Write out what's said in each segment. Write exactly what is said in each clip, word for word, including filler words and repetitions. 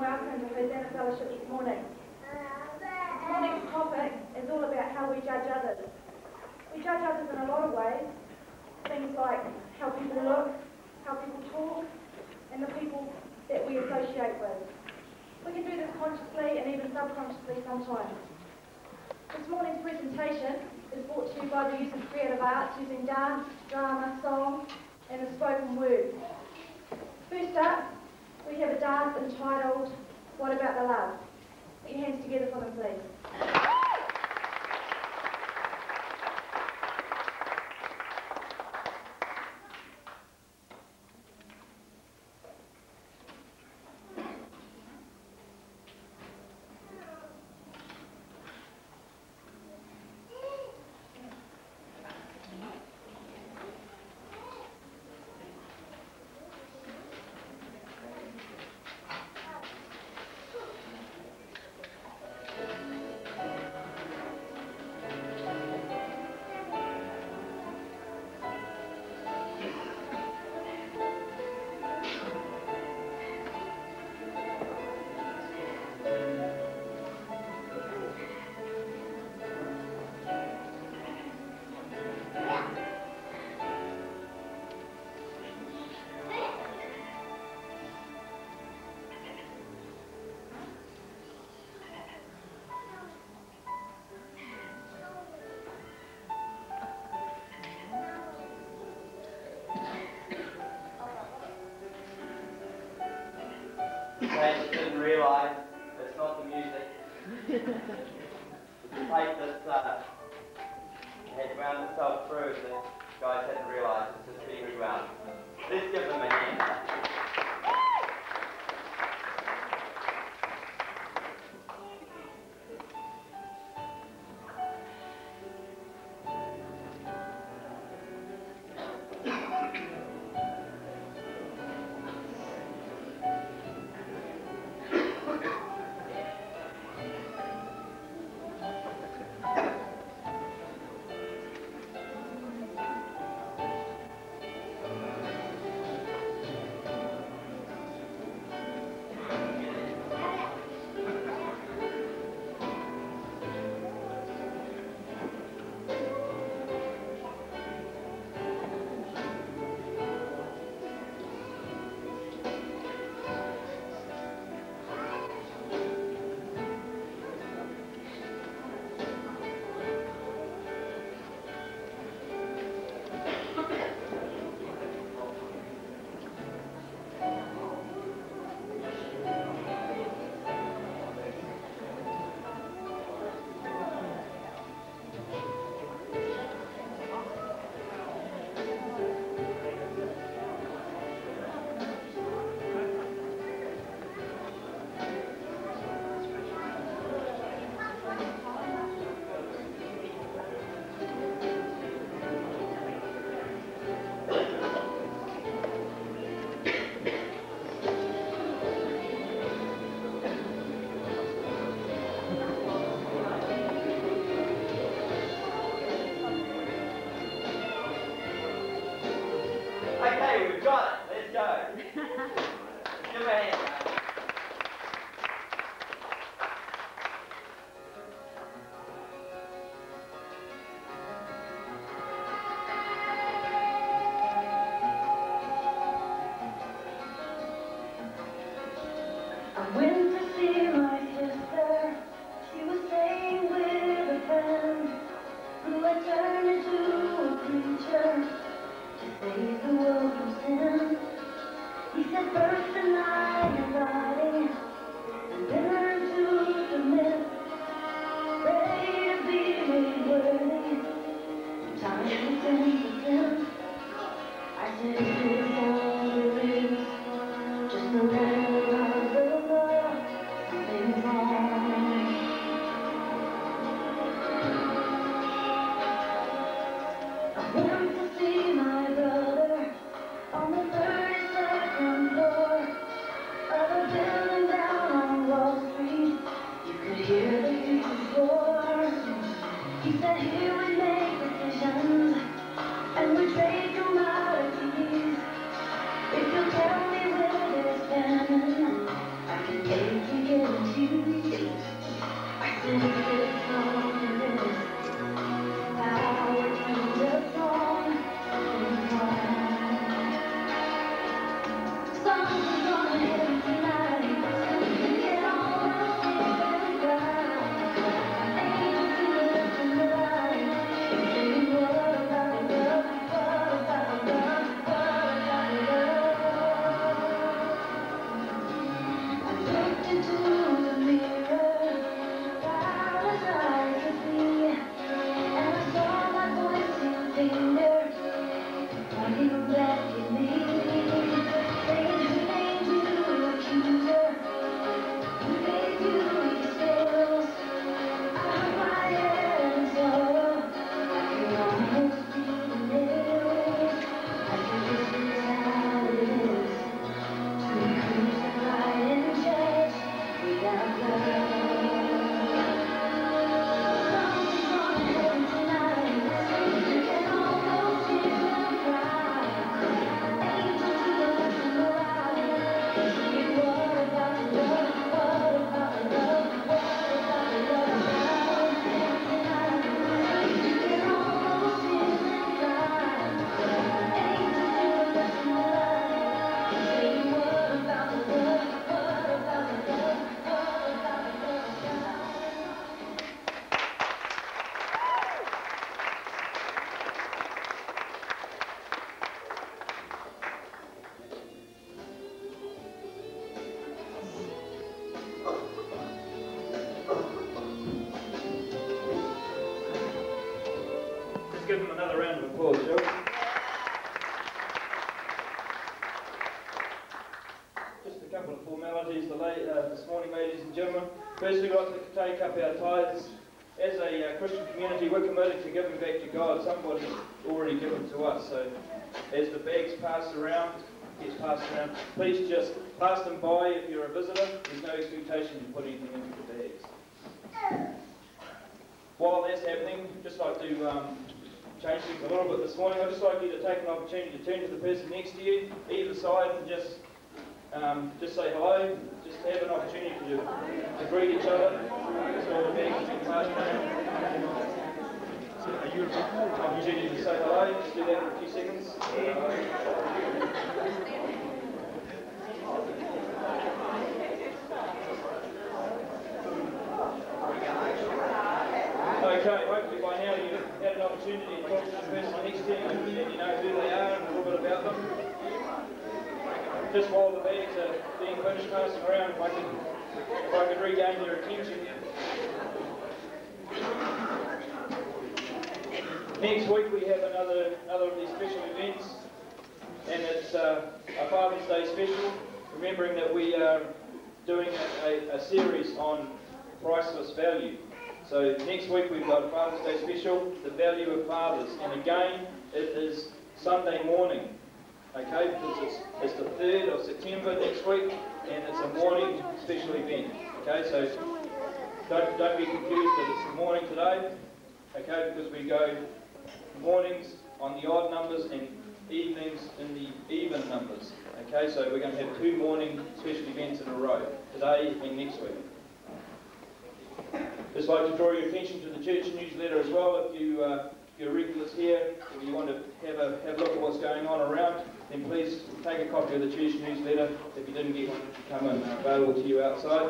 welcome to Hosanna Fellowship this morning. This morning's topic is all about how we judge others. We judge others in a lot of ways. Things like how people look, how people talk, and the people that we associate with. We can do this consciously and even subconsciously sometimes. This morning's presentation is brought to you by the use of creative arts using dance, drama, song, and the spoken word. First up, we have a dance entitled, What About the Love? Put your hands together for them, please. They just didn't realise it's not the music. The tape that uh, had wound itself through, the guys hadn't realised it's just being rewound. Let's give them a hand. Okay, we've got it. Let's go. Give me a hand. I went to see my sister. She was staying with a friend who had turned into a preacher to save the world from sin. give them another round of applause, shall we? Just a couple of formalities the late, uh, this morning, ladies and gentlemen. Firstly, we'd like to take up our tithes. As a uh, Christian community, we're committed to giving back to God. Somebody's already given to us. So as the bags pass around, gets passed around, please just pass them by if you're a visitor. There's no expectation to put anything into the bags. While that's happening, I'd just like to um, change things a little bit this morning. I'd just like you to take an opportunity to turn to the person next to you, either side, and just um, just say hello. Just have an opportunity to, to greet each other. So the bags can pass around. Are you opportunity to say hello? Just do that for a few seconds. Okay, hopefully by now you've had an opportunity to talk to the person next to you and you know who they are and a little bit about them. Just while the bags are being finished passing around, if I could, if I could regain your attention. Next week we have another another of these special events, and it's uh, a Father's Day special, remembering that we are doing a, a, a series on priceless value. So next week we've got a Father's Day special, the value of fathers, and again it is Sunday morning, okay, because it's, it's the third of September next week, and it's a morning special event, okay, so don't, don't be confused that it's the morning today, okay, because we go mornings on the odd numbers and evenings in the even numbers, okay, so we're going to have two morning special events in a row, today and next week. Just like to draw your attention to the church newsletter as well. If you, uh, you're regulars here, if you want to have a, have a look at what's going on around, then please take a copy of the church newsletter. If you didn't get one, it should come available to you outside.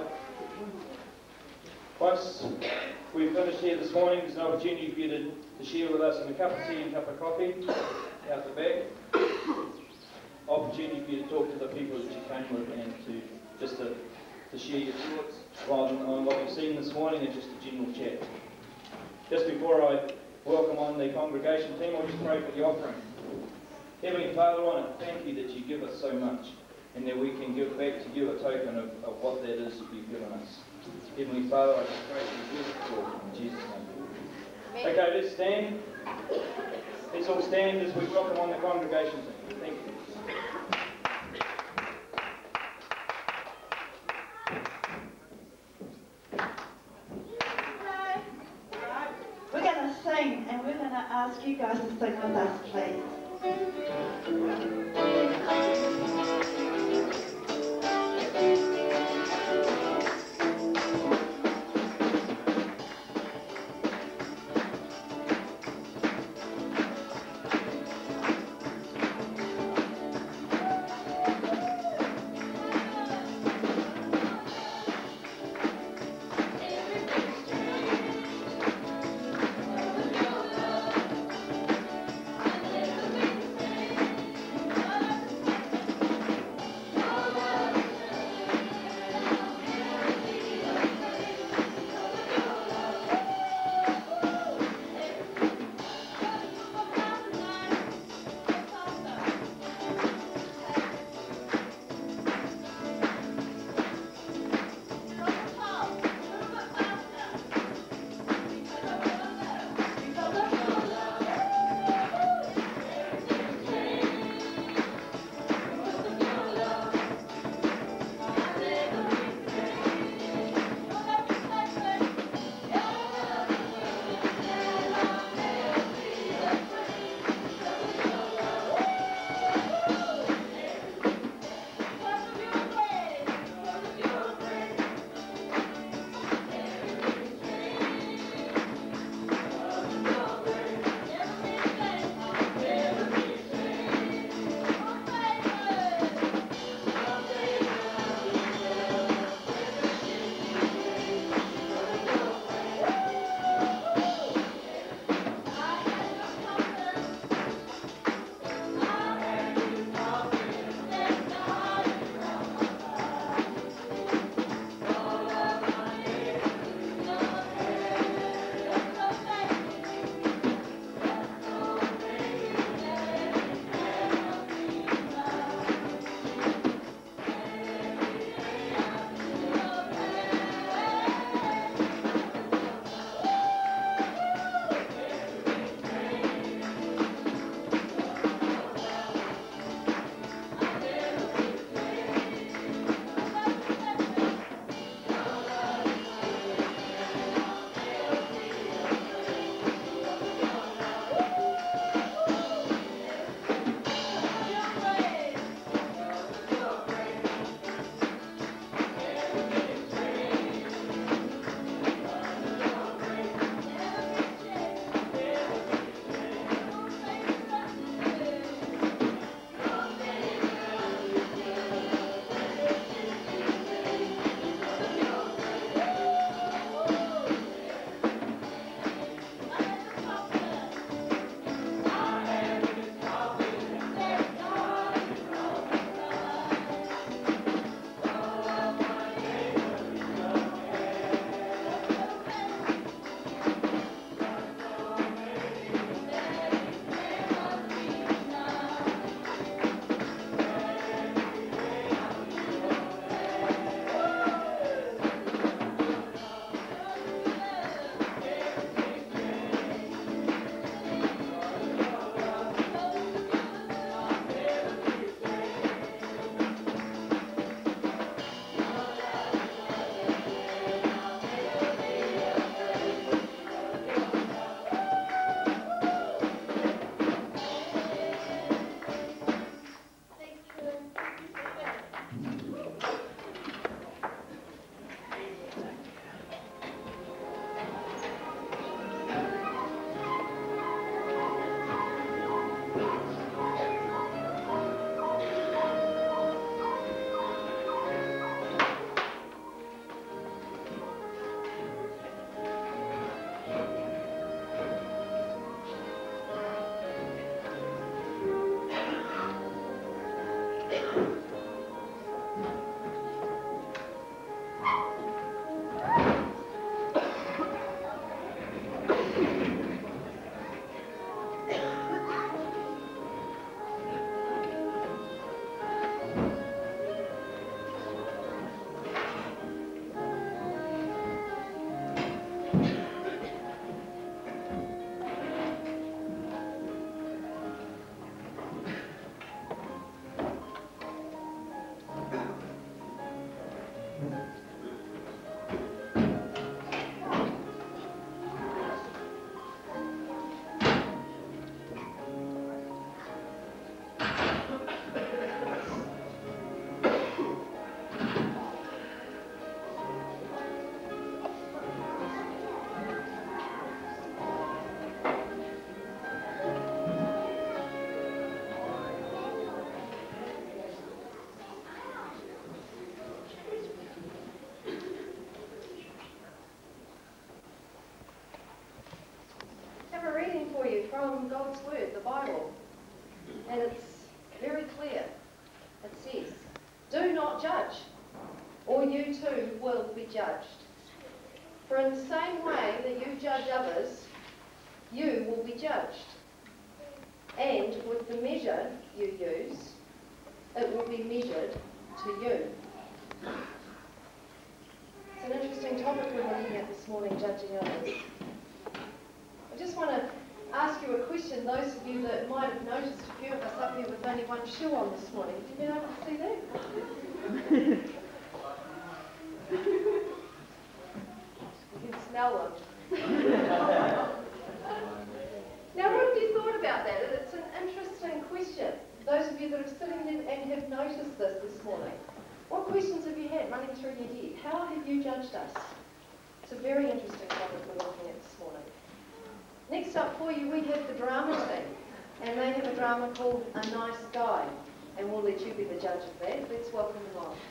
Once we've finished here this morning, there's an opportunity for you to, to share with us in a cup of tea and a cup of coffee out the back. Opportunity for you to talk to the people that you came with and to just to, to share your thoughts on, on what you've seen this morning and just a general chat. Just before I welcome on the congregation team, I'll just pray for the offering. Heavenly Father, I want to thank you that you give us so much and that we can give back to you a token of, of what that is that you've given us. Heavenly Father, I just pray for you for in Jesus' name. Okay, let's stand. Let's all stand as we welcome on the congregation team. Thank you. We're going to sing, and we're going to ask you guys to sing with us, please. from God's Word, the Bible. And it's very clear. It says, do not judge, or you too will be judged. For in the same way that you judge others, you will be judged. And with the measure you use, it will be measured to you. It's an interesting topic we're looking at this morning, judging others. I just want to ask you a question, those of you that might have noticed a few of us up here with only one shoe on this morning. Have you been able to see that? You can smell them. Now, what have you thought about that? It's an interesting question. Those of you that are sitting there and have noticed this this morning, what questions have you had running through your head? How have you judged us? It's a very interesting topic we're looking at this morning. Next up for you, we have the drama team, and they have a drama called A Nice Guy, and we'll let you be the judge of that. Let's welcome them on.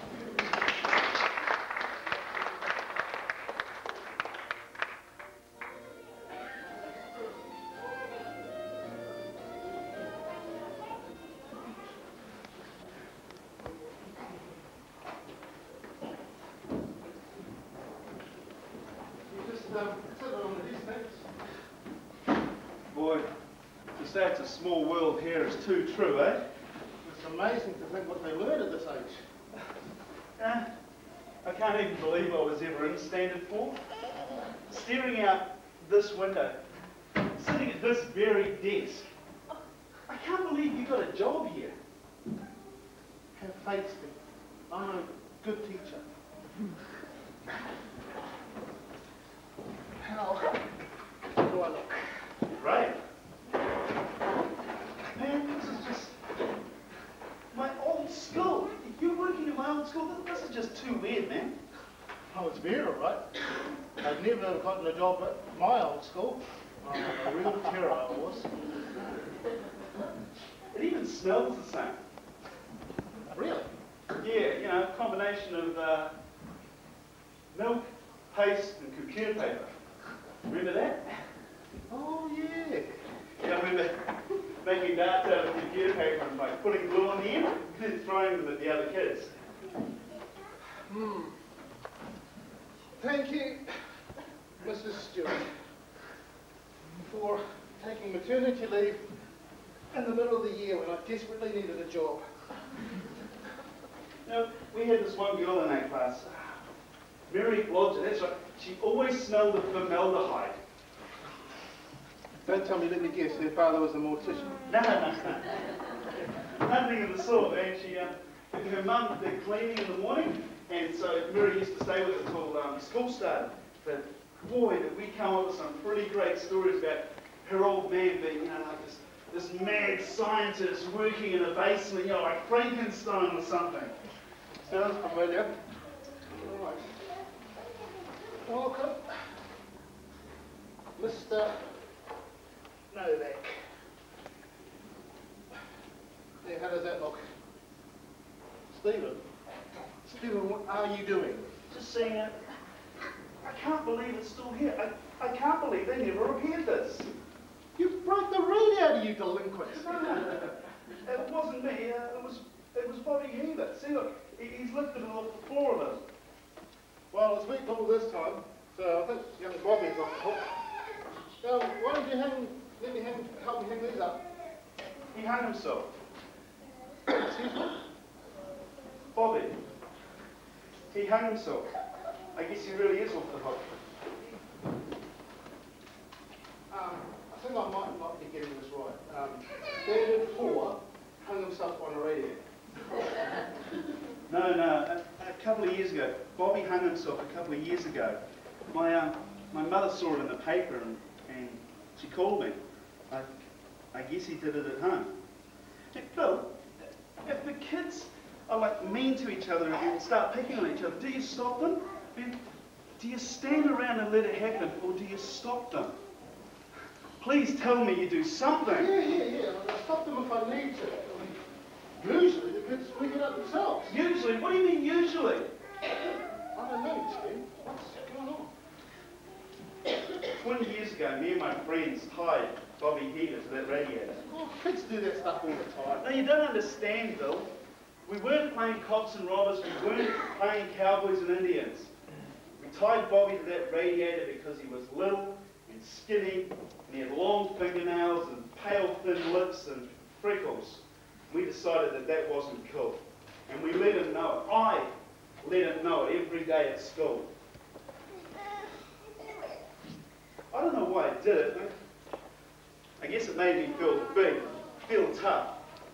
Boy, to say it's a small world here is too true, eh? It's amazing to think what they learn at this age. Uh, I can't even believe I was ever in Standard Four. Staring out this window, sitting at this very desk. I can't believe you got a job here. Have faith, Steve. I'm a good teacher. How do I look? Great. Man, this is just my old school. You're working in my old school. This is just too weird, man. I was there, all right. I'd never gotten a job at my old school. I'm a real terror, I was. It even smells the same. Really? Yeah, you know, a combination of uh, milk, paste, and computer paper. Remember that? Oh, yeah. Yeah, I remember making darts out of computer paper and like putting glue on the end and then throwing them at the other kids. Hmm. Thank you, Missus Stewart, for taking maternity leave in the middle of the year when I desperately needed a job. You know, we had this one girl in our class, Mary Blodger, that's right. She always smelled of formaldehyde. Don't tell me, let me guess, her father was a mortician. No, no, no. Nothing of the sort. And she, uh, her mum did cleaning in the morning, and so Mary used to stay with her until um, school started. But boy, did we come up with some pretty great stories about her old man being, you know, like this, this mad scientist working in a basement, you know, like Frankenstein or something. Sounds familiar. All right. Welcome, Mister Novak. There, how does that look? Stephen? Stephen, what are you doing? Just saying, uh, I can't believe it's still here. I, I can't believe they never repaired this. You broke the reed out of you delinquents. No, no, no. It wasn't me. Uh, it was it was Bobby Heaver. See, look, he, he's lifted it off the floor of it. Well, it's week double this time, so I think young Bobby's off the hook. So why don't you hang, let me hang, help me hang these up? He hung himself. Excuse me? Bobby. He hung himself. I guess he really is off the hook. Um, I think I might not be getting this right. Um, Standard Four hung himself on a radio. No, no. A, a couple of years ago, Bobby hung himself a couple of years ago. My um, my mother saw it in the paper and, and she called me. I, I guess he did it at home. Hey, Bill, if the kids are like mean to each other and start picking on each other, do you stop them? I mean, do you stand around and let it happen, or do you stop them? Please tell me you do something. Yeah, yeah, yeah. I'll stop them if I need to. I mean, usually the kids squeak it out themselves. Usually? What do you mean usually? I don't know, Steve. What's going on? Twenty years ago, me and my friends hired Bobby heater to that radiator. Oh, kids do that stuff all the time. No, you don't understand, Bill. We weren't playing cops and robbers, we weren't playing cowboys and Indians. We tied Bobby to that radiator because he was little and skinny, and he had long fingernails and pale thin lips and freckles. We decided that that wasn't cool. And we let him know it. I let him know it every day at school. I don't know why I did it. I guess it made me feel big, feel tough.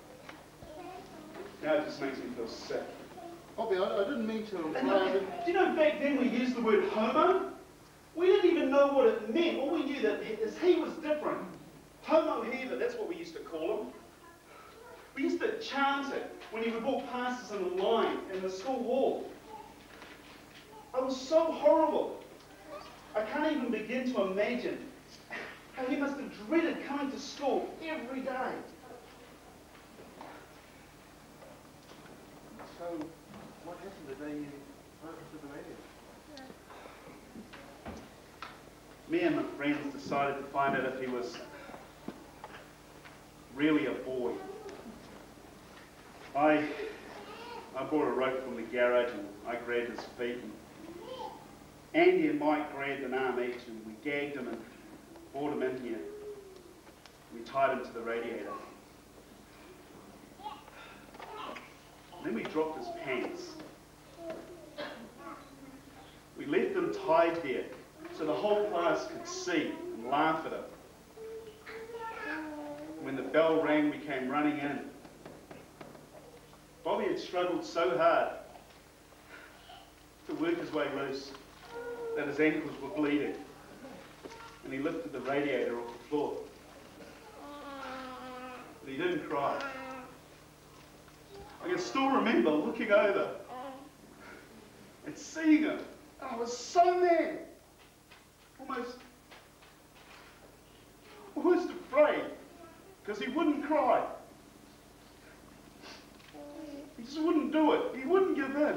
Now it just makes me feel sick. Bobby, I, I didn't mean to imply that... Do you know back then we used the word homo? We didn't even know what it meant. All we knew that is he was different. Homo heaver, that's what we used to call him. We used to chant it when he would walk past us in the line in the school hall. I was so horrible. I can't even begin to imagine how he must have dreaded coming to school every day. So, what happened the day you broke into the radio? Me and my friends decided to find out if he was really a boy. I, I brought a rope from the garage and I grabbed his feet. And Andy and Mike grabbed an arm each and we gagged him and brought him in here. We tied him to the radiator. And then we dropped his pants. We left him tied there so the whole class could see and laugh at him. When the bell rang, we came running in. Bobby had struggled so hard to work his way loose that his ankles were bleeding, and he lifted the radiator off the floor. But he didn't cry. I can still remember looking over and seeing him. I was so mad, almost, almost afraid, because he wouldn't cry. He just wouldn't do it. He wouldn't give in.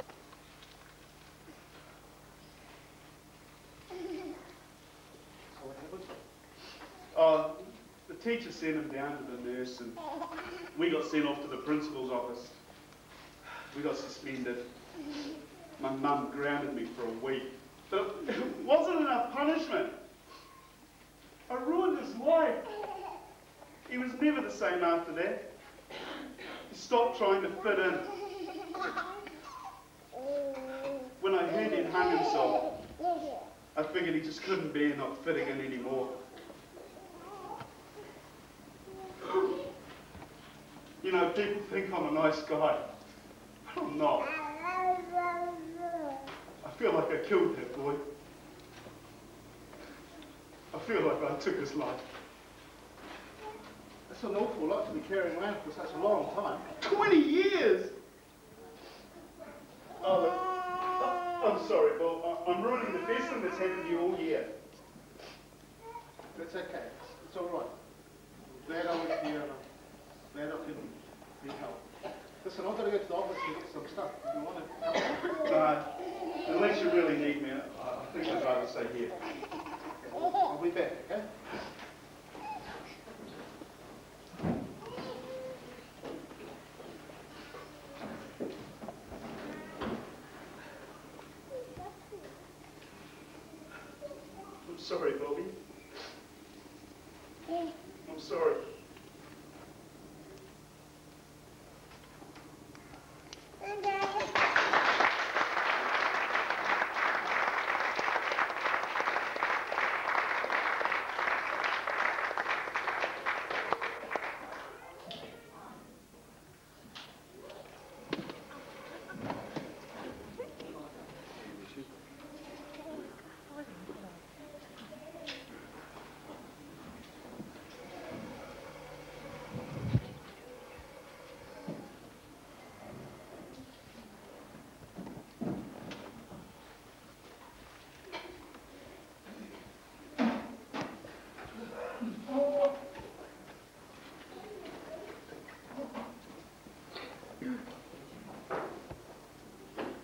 So what happened? Uh, the teacher sent him down to the nurse and we got sent off to the principal's office. We got suspended. My mum grounded me for a week. But it wasn't enough punishment. I ruined his life. He was never the same after that. He stopped trying to fit in. When I heard he'd hung himself, I figured he just couldn't bear not fitting in anymore. You know, people think I'm a nice guy, but I'm not. I feel like I killed that boy. I feel like I took his life. That's an awful lot to be carrying around for such a long time. twenty years! Oh, look, I- I'm sorry, Bill. I- I'm ruining the best thing that's happened to you all year. That's okay. It's, it's all right. Glad I was here. and I'm glad I can be helped. Listen, I've got to go to the office and get some stuff. If you want to come Uh, unless you really need me, I I think I'd rather stay here. I'll be back, okay? I'm sorry, Bobby. I'm sorry.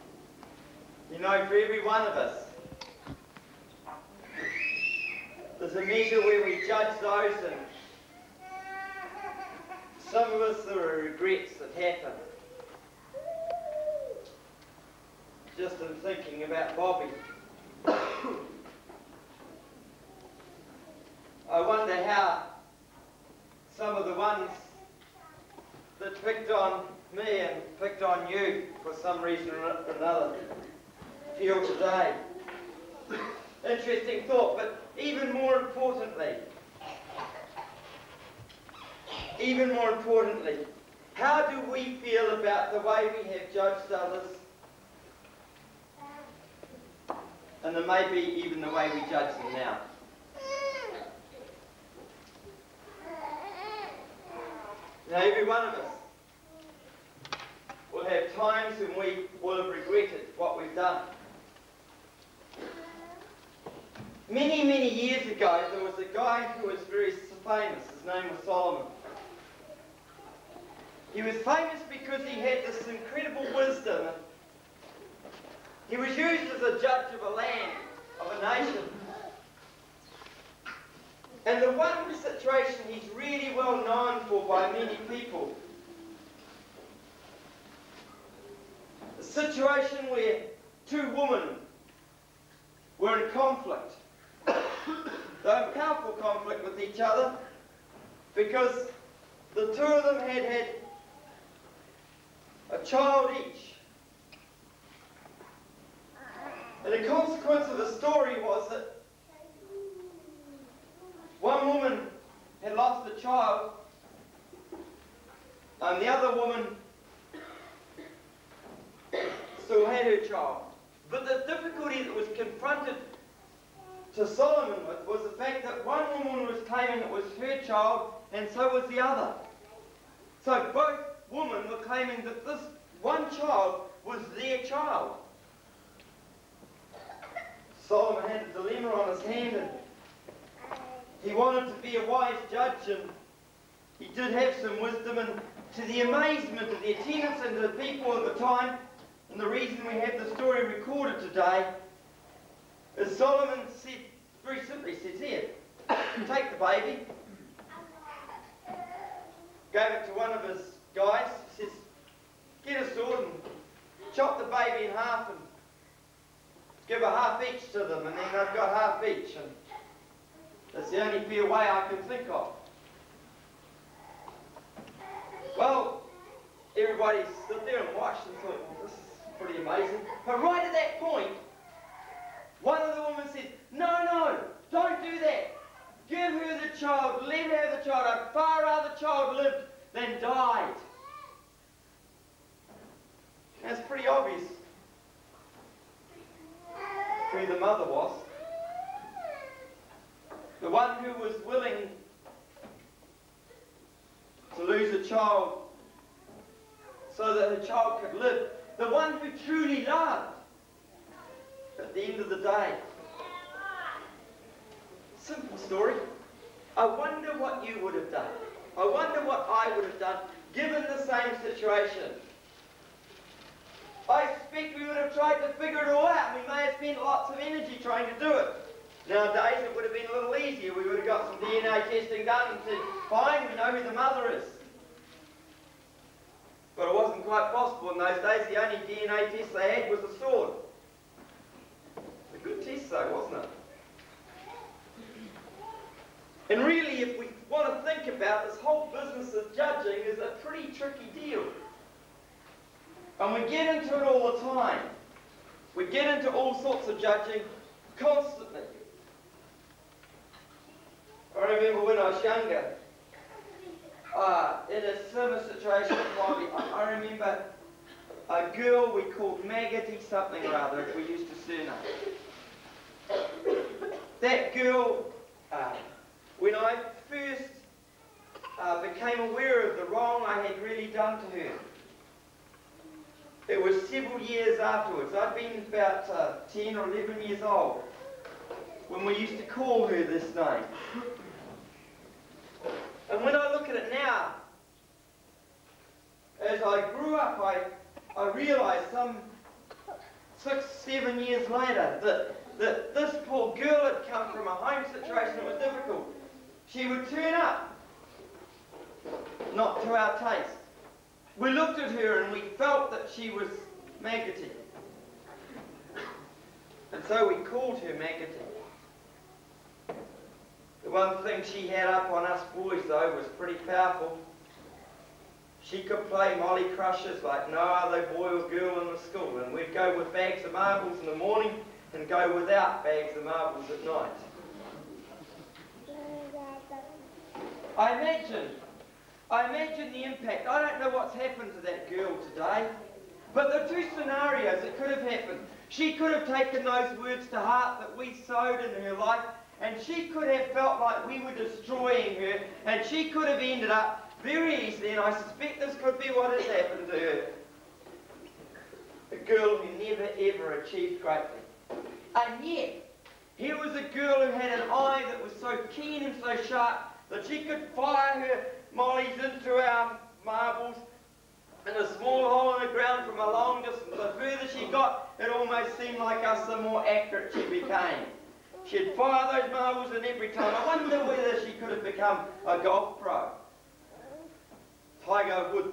You know, for every one of us, there's the measure where we judge those, and some of us, there are regrets that happen. Just in thinking about Bobby. I wonder how some of the ones that picked on me and picked on you for some reason or another feel today. Interesting thought, but even more importantly, even more importantly, how do we feel about the way we have judged others, and then maybe even the way we judge them now? Now, every one of us will have times when we will have regretted what we've done. Many, many years ago, there was a guy who was very famous. His name was Solomon. He was famous because he had this incredible wisdom. He was used as a judge of a land, of a nation. And the one situation he's really well known for by many people, a situation where two women were in conflict. They were in powerful conflict with each other because the two of them had had a child each. And the consequence of the story was that one woman had lost a child, and the other woman still had her child. But the difficulty that was confronted to Solomon with was the fact that one woman was claiming it was her child, and so was the other. So both women were claiming that this one child was their child. Solomon had a dilemma on his hand, and he wanted to be a wise judge, and he did have some wisdom, and to the amazement of the attendants and the people of the time, and the reason we have the story recorded today, is Solomon said, very simply says here, take the baby, gave it to one of his guys, says, get a sword and chop the baby in half and give a half each to them, and then they've got half each. And that's the only fair way I can think of. Well, everybody stood there and watched and thought, well, this is pretty amazing. But right at that point, one of the women said, no, no, don't do that. Give her the child, let her have the child. I'd far rather the child lived than died. That's pretty obvious who the mother was. The one who was willing to lose a child so that her child could live. The one who truly loved at the end of the day. Simple story. I wonder what you would have done. I wonder what I would have done given the same situation. I expect we would have tried to figure it all out. We may have spent lots of energy trying to do it. Nowadays it would have been a little easier. We would have got some D N A testing done and said, fine, we know who the mother is. But it wasn't quite possible in those days. The only D N A test they had was a sword. A good test though, wasn't it? And really, if we want to think about this whole business of judging, is a pretty tricky deal. And we get into it all the time. We get into all sorts of judging constantly. I remember when I was younger, uh, in a similar situation, I, I remember a girl we called Maggoty something or other, we used to surname. That girl, uh, when I first uh, became aware of the wrong I had really done to her, it was several years afterwards. I'd been about uh, ten or eleven years old when we used to call her this name. And when I look at it now, as I grew up, I, I realised some six, seven years later that, that this poor poor girl had come from a home situation that was difficult. She would turn up, not to our taste. We looked at her and we felt that she was maggoty. And so we called her Maggoty. The one thing she had up on us boys, though, was pretty powerful. She could play Molly Crushers like no other boy or girl in the school, and we'd go with bags of marbles in the morning and go without bags of marbles at night. I imagine, I imagine the impact. I don't know what's happened to that girl today, but the two scenarios that could have happened. She could have taken those words to heart that we sowed in her life, and she could have felt like we were destroying her, and she could have ended up very easily, and I suspect this could be what has happened to her. A girl who never ever achieved greatly. And yet, here was a girl who had an eye that was so keen and so sharp that she could fire her mollies into our marbles in a small hole in the ground from a long distance. The further she got, it almost seemed like us, the more accurate she became. She'd fire those marbles in every time. I wonder whether she could have become a golf pro. Tiger Woods.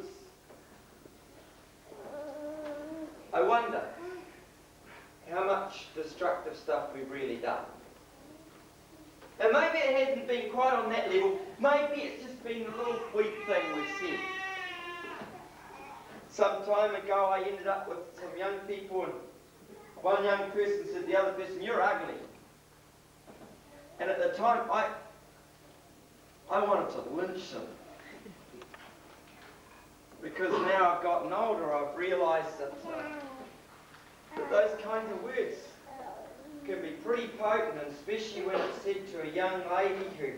I wonder how much destructive stuff we've really done. And maybe it hasn't been quite on that level. Maybe it's just been a little weak thing we've said. Some time ago I ended up with some young people, and one young person said to the other person, "You're ugly." And at the time I I wanted to lynch them. Because now I've gotten older, I've realised that, uh, that those kinds of words can be pretty potent, and especially when it's said to a young lady who,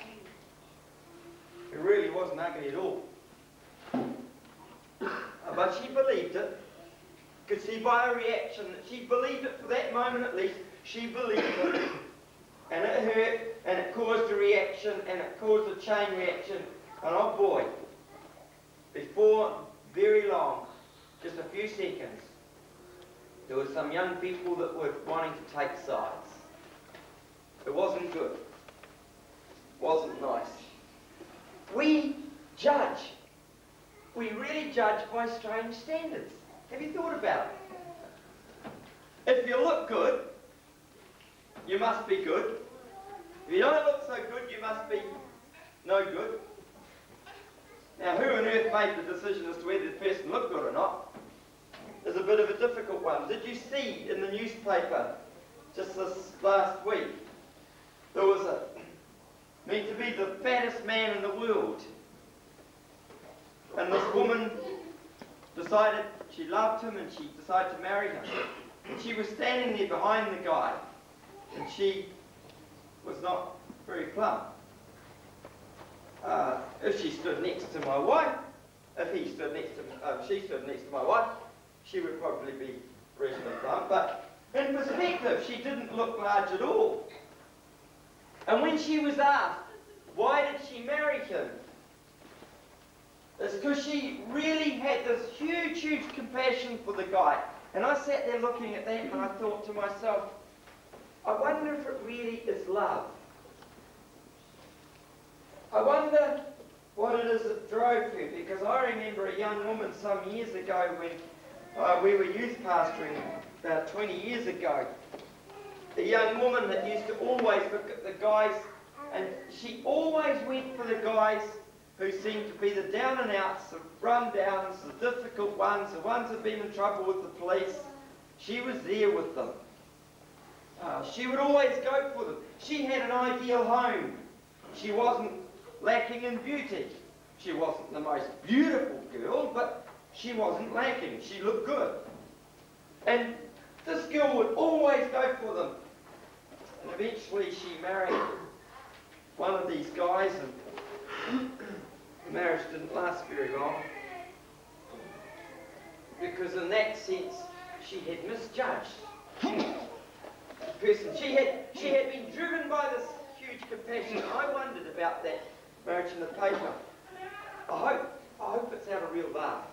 who really wasn't ugly at all. But she believed it. Could see by her reaction that she believed it for that moment at least. She believed it. And it hurt, and it caused a reaction, and it caused a chain reaction. And oh boy, before very long, just a few seconds, there were some young people that were wanting to take sides. It wasn't good. It wasn't nice. We judge. We really judge by strange standards. Have you thought about it? If you look good, you must be good. If you don't look so good, you must be no good. Now, who on earth made the decision as to whether the person looked good or not is a bit of a difficult one. Did you see in the newspaper just this last week, there was a meant to be the fattest man in the world, and this woman decided she loved him and she decided to marry him. And she was standing there behind the guy, and she was not very plump. Uh, if she stood next to my wife, if he stood next to, uh, she stood next to my wife, she would probably be reasonably plump. But in perspective, she didn't look large at all. And when she was asked, why did she marry him? It's because she really had this huge, huge compassion for the guy. And I sat there looking at that and I thought to myself, I wonder if it really is love. I wonder what it is that drove her, because I remember a young woman some years ago when uh, we were youth pastoring about twenty years ago. A young woman that used to always look at the guys, and she always went for the guys who seemed to be the down and outs, the run-downs, the difficult ones, the ones who've been in trouble with the police. She was there with them. Uh, she would always go for them. She had an ideal home. She wasn't lacking in beauty. She wasn't the most beautiful girl, but she wasn't lacking. She looked good. And this girl would always go for them. And eventually she married one of these guys, and the marriage didn't last very long. Because in that sense, she had misjudged the person. She had, she had been driven by this huge compassion. I wondered about that marriage in the paper. I hope, I hope it's out of real love.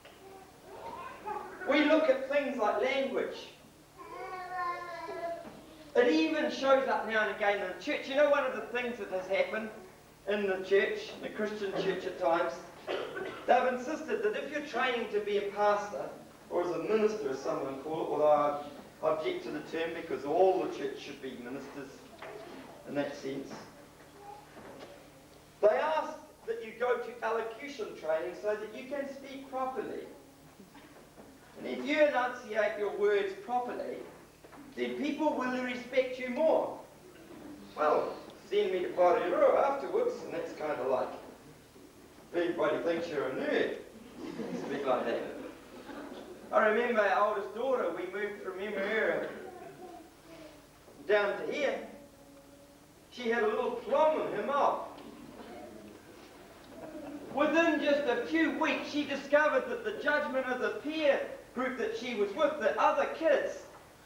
We look at things like language. It even shows up now and again in the church. You know, one of the things that has happened in the church, the Christian church at times, they've insisted that if you're training to be a pastor, or as a minister, as some of them call it, although I object to the term because all the church should be ministers in that sense, they ask that you go to elocution training so that you can speak properly. And if you enunciate your words properly, then people will respect you more. Well, send me to Parirua afterwards, and that's kind of like, everybody thinks you're a nerd. Speak like that. I remember our oldest daughter, we moved from Emera down to here. She had a little plum in her mouth. Within just a few weeks, she discovered that the judgment of the peer group that she was with, the other kids,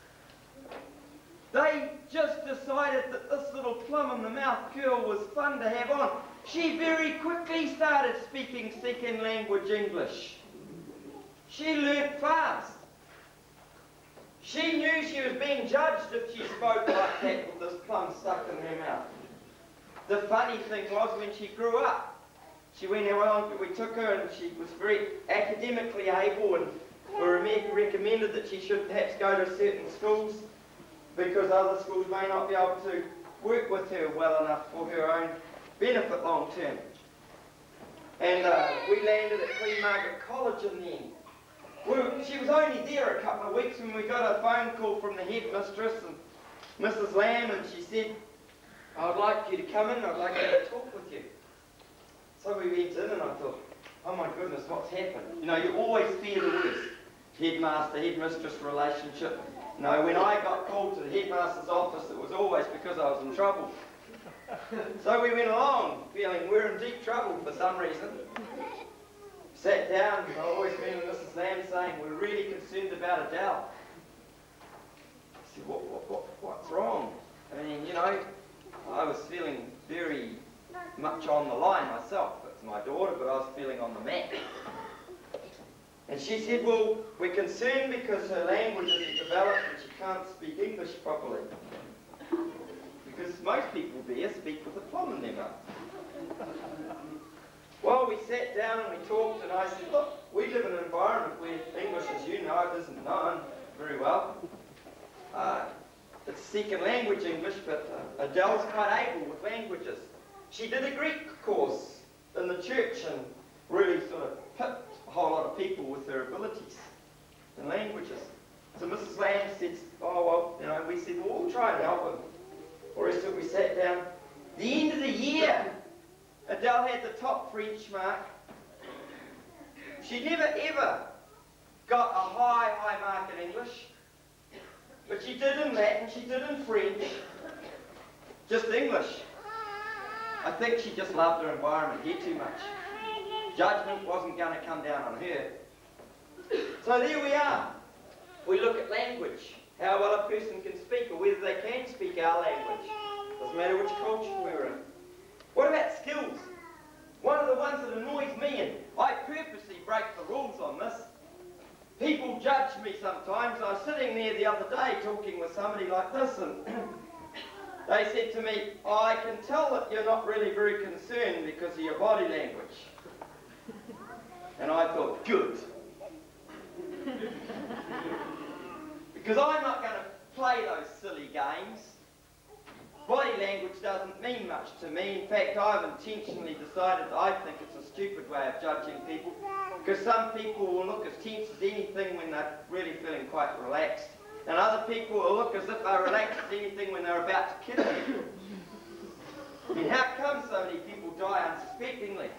they just decided that this little plum in the mouth girl was fun to have on. She very quickly started speaking second language English. She learnt fast. She knew she was being judged if she spoke like that with this plum stuck in her mouth. The funny thing was, when she grew up, she went around, we took her and she was very academically able, and we recommended that she should perhaps go to certain schools because other schools may not be able to work with her well enough for her own benefit long term. And uh, we landed at Queen Margaret College in the end. We were, she was only there a couple of weeks when we got a phone call from the headmistress and Missus Lamb, and she said, "I'd like you to come in, I'd like you to talk with you." So we went in and I thought, oh my goodness, what's happened? You know, you always fear the worst. Headmaster, headmistress relationship. No, when I got called to the headmaster's office, it was always because I was in trouble. So we went along, feeling we're in deep trouble for some reason. Sat down, I always remember Missus Lamb saying, "We're really concerned about Adele." I said, what, what, what, what's wrong? I mean, you know, I was feeling very much on the line myself. It's my daughter, but I was feeling on the mat. And she said, "Well, we're concerned because her language isn't developed and she can't speak English properly." Because most people there speak with a plum in their mouth. Well, we sat down and we talked, and I said, "Look, we live in an environment where English, as you know, it isn't known very well. Uh, it's second language English, but uh, Adele's quite able with languages. She did a Greek course in the church and really sort of pipped a whole lot of people with their abilities in languages." So Missus Lamb said, "Oh, well, you know," we said, "well, we'll try and help him." Or so we sat down. The end of the year, Adele had the top French mark. She never ever got a high, high mark in English. But she did in Latin, she did in French. Just English. I think she just loved her environment here too much. Judgment wasn't going to come down on her. So there we are. We look at language, how well a person can speak, or whether they can speak our language. Doesn't matter which culture we're in. What about skills? One of the ones that annoys me, and I purposely break the rules on this. People judge me sometimes. I was sitting there the other day talking with somebody like this, and they said to me, "Oh, I can tell that you're not really very concerned because of your body language." And I thought, good. Because I'm not going to play those silly games. Body language doesn't mean much to me. In fact, I've intentionally decided that I think it's a stupid way of judging people. Because some people will look as tense as anything when they're really feeling quite relaxed. And other people will look as if they're relaxed as anything when they're about to kill you. I mean, how come so many people die unsuspectingly?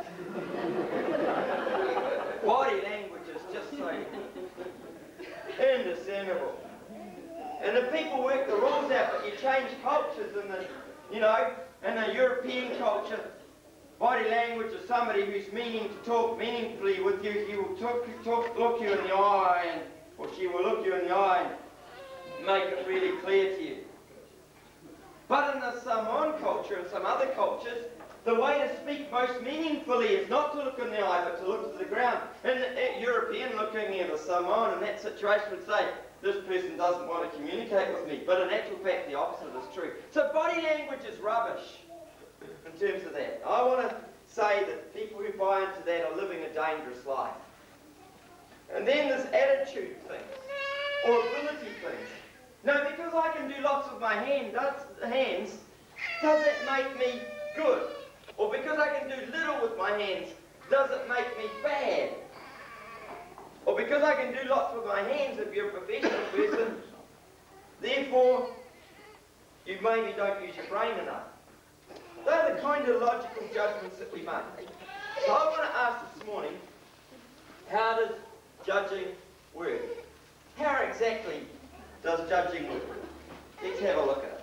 Body language is just so indiscernible. And if people work the rules out, but you change cultures in the, you know, in a European culture, body language is somebody who's meaning to talk meaningfully with you. He will talk, talk, look you in the eye, and, or she will look you in the eye and make it really clear to you. But in the Samoan culture and some other cultures, the way to speak most meaningfully is not to look in the eye, but to look to the ground. And a European looking at a Samoan in that situation would say, this person doesn't want to communicate with me. But in actual fact, the opposite is true. So body language is rubbish in terms of that. I want to say that people who buy into that are living a dangerous life. And then there's attitude things, or ability things. Now, because I can do lots with my hand, does, hands, does it make me good? Or because I can do little with my hands, does it make me bad? Or because I can do lots with my hands, if you're a professional person, therefore, you maybe don't use your brain enough. They're the kind of logical judgments that we make. So I want to ask this morning, how does judging work? How exactly does judging work? Let's have a look at it.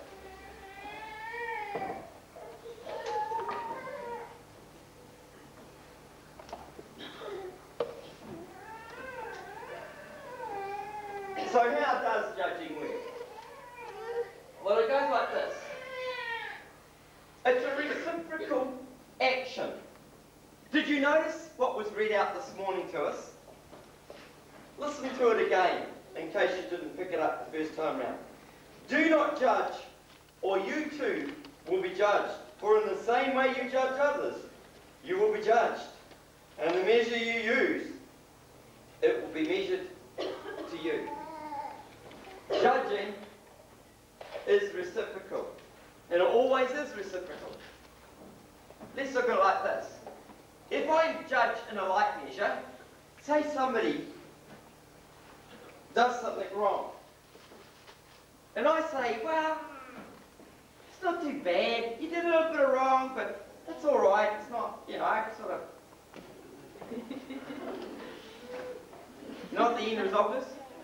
So how does judging work? Well, it goes like this. It's a reciprocal action. Did you notice what was read out this morning to us? Listen to it again, in case you didn't pick it up the first time round. Do not judge, or you too will be judged. For in the same way you judge others, you will be judged. And the measure you use, it will be measured to you. Judging is reciprocal. And it always is reciprocal. Let's look at it like this. If I judge in a like measure, say somebody does something wrong. And I say, well, it's not too bad. You did a little bit of wrong, but that's all right. It's not, you know, I sort of... Not the end result is.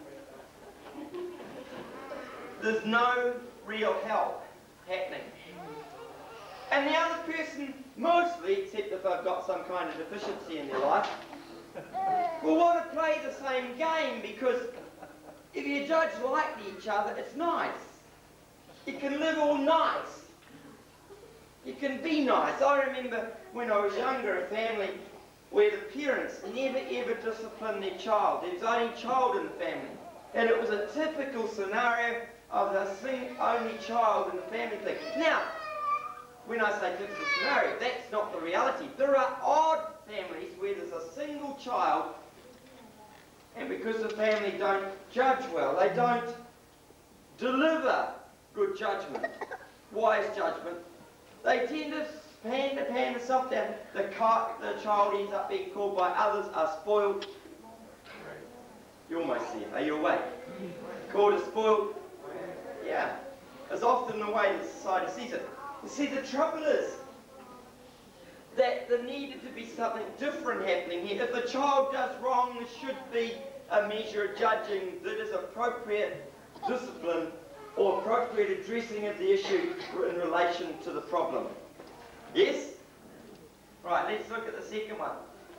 There's no real help happening. And the other person, mostly, except if I've got some kind of deficiency in their life, will want to play the same game, because if you judge like each other, it's nice. You can live all nice. You can be nice. I remember when I was younger, a family where the parents never ever disciplined their child. There was only child in the family. And it was a typical scenario of the sing only child in the family thing. Now, when I say typical scenario, that's not the reality. There are odd families where there's a single child, and because the family don't judge well, they don't deliver good judgment, wise judgment, they tend to hand, hand themselves down. The, car, the child ends up being called by others a spoiled. You almost see it. Are you awake? Called a spoiled. Yeah. It's often the way that society sees it. You see, the trouble is that there needed to be something different happening here. If a child does wrong, there should be a measure of judging that is appropriate discipline or appropriate addressing of the issue in relation to the problem. Yes? Right, let's look at the second one.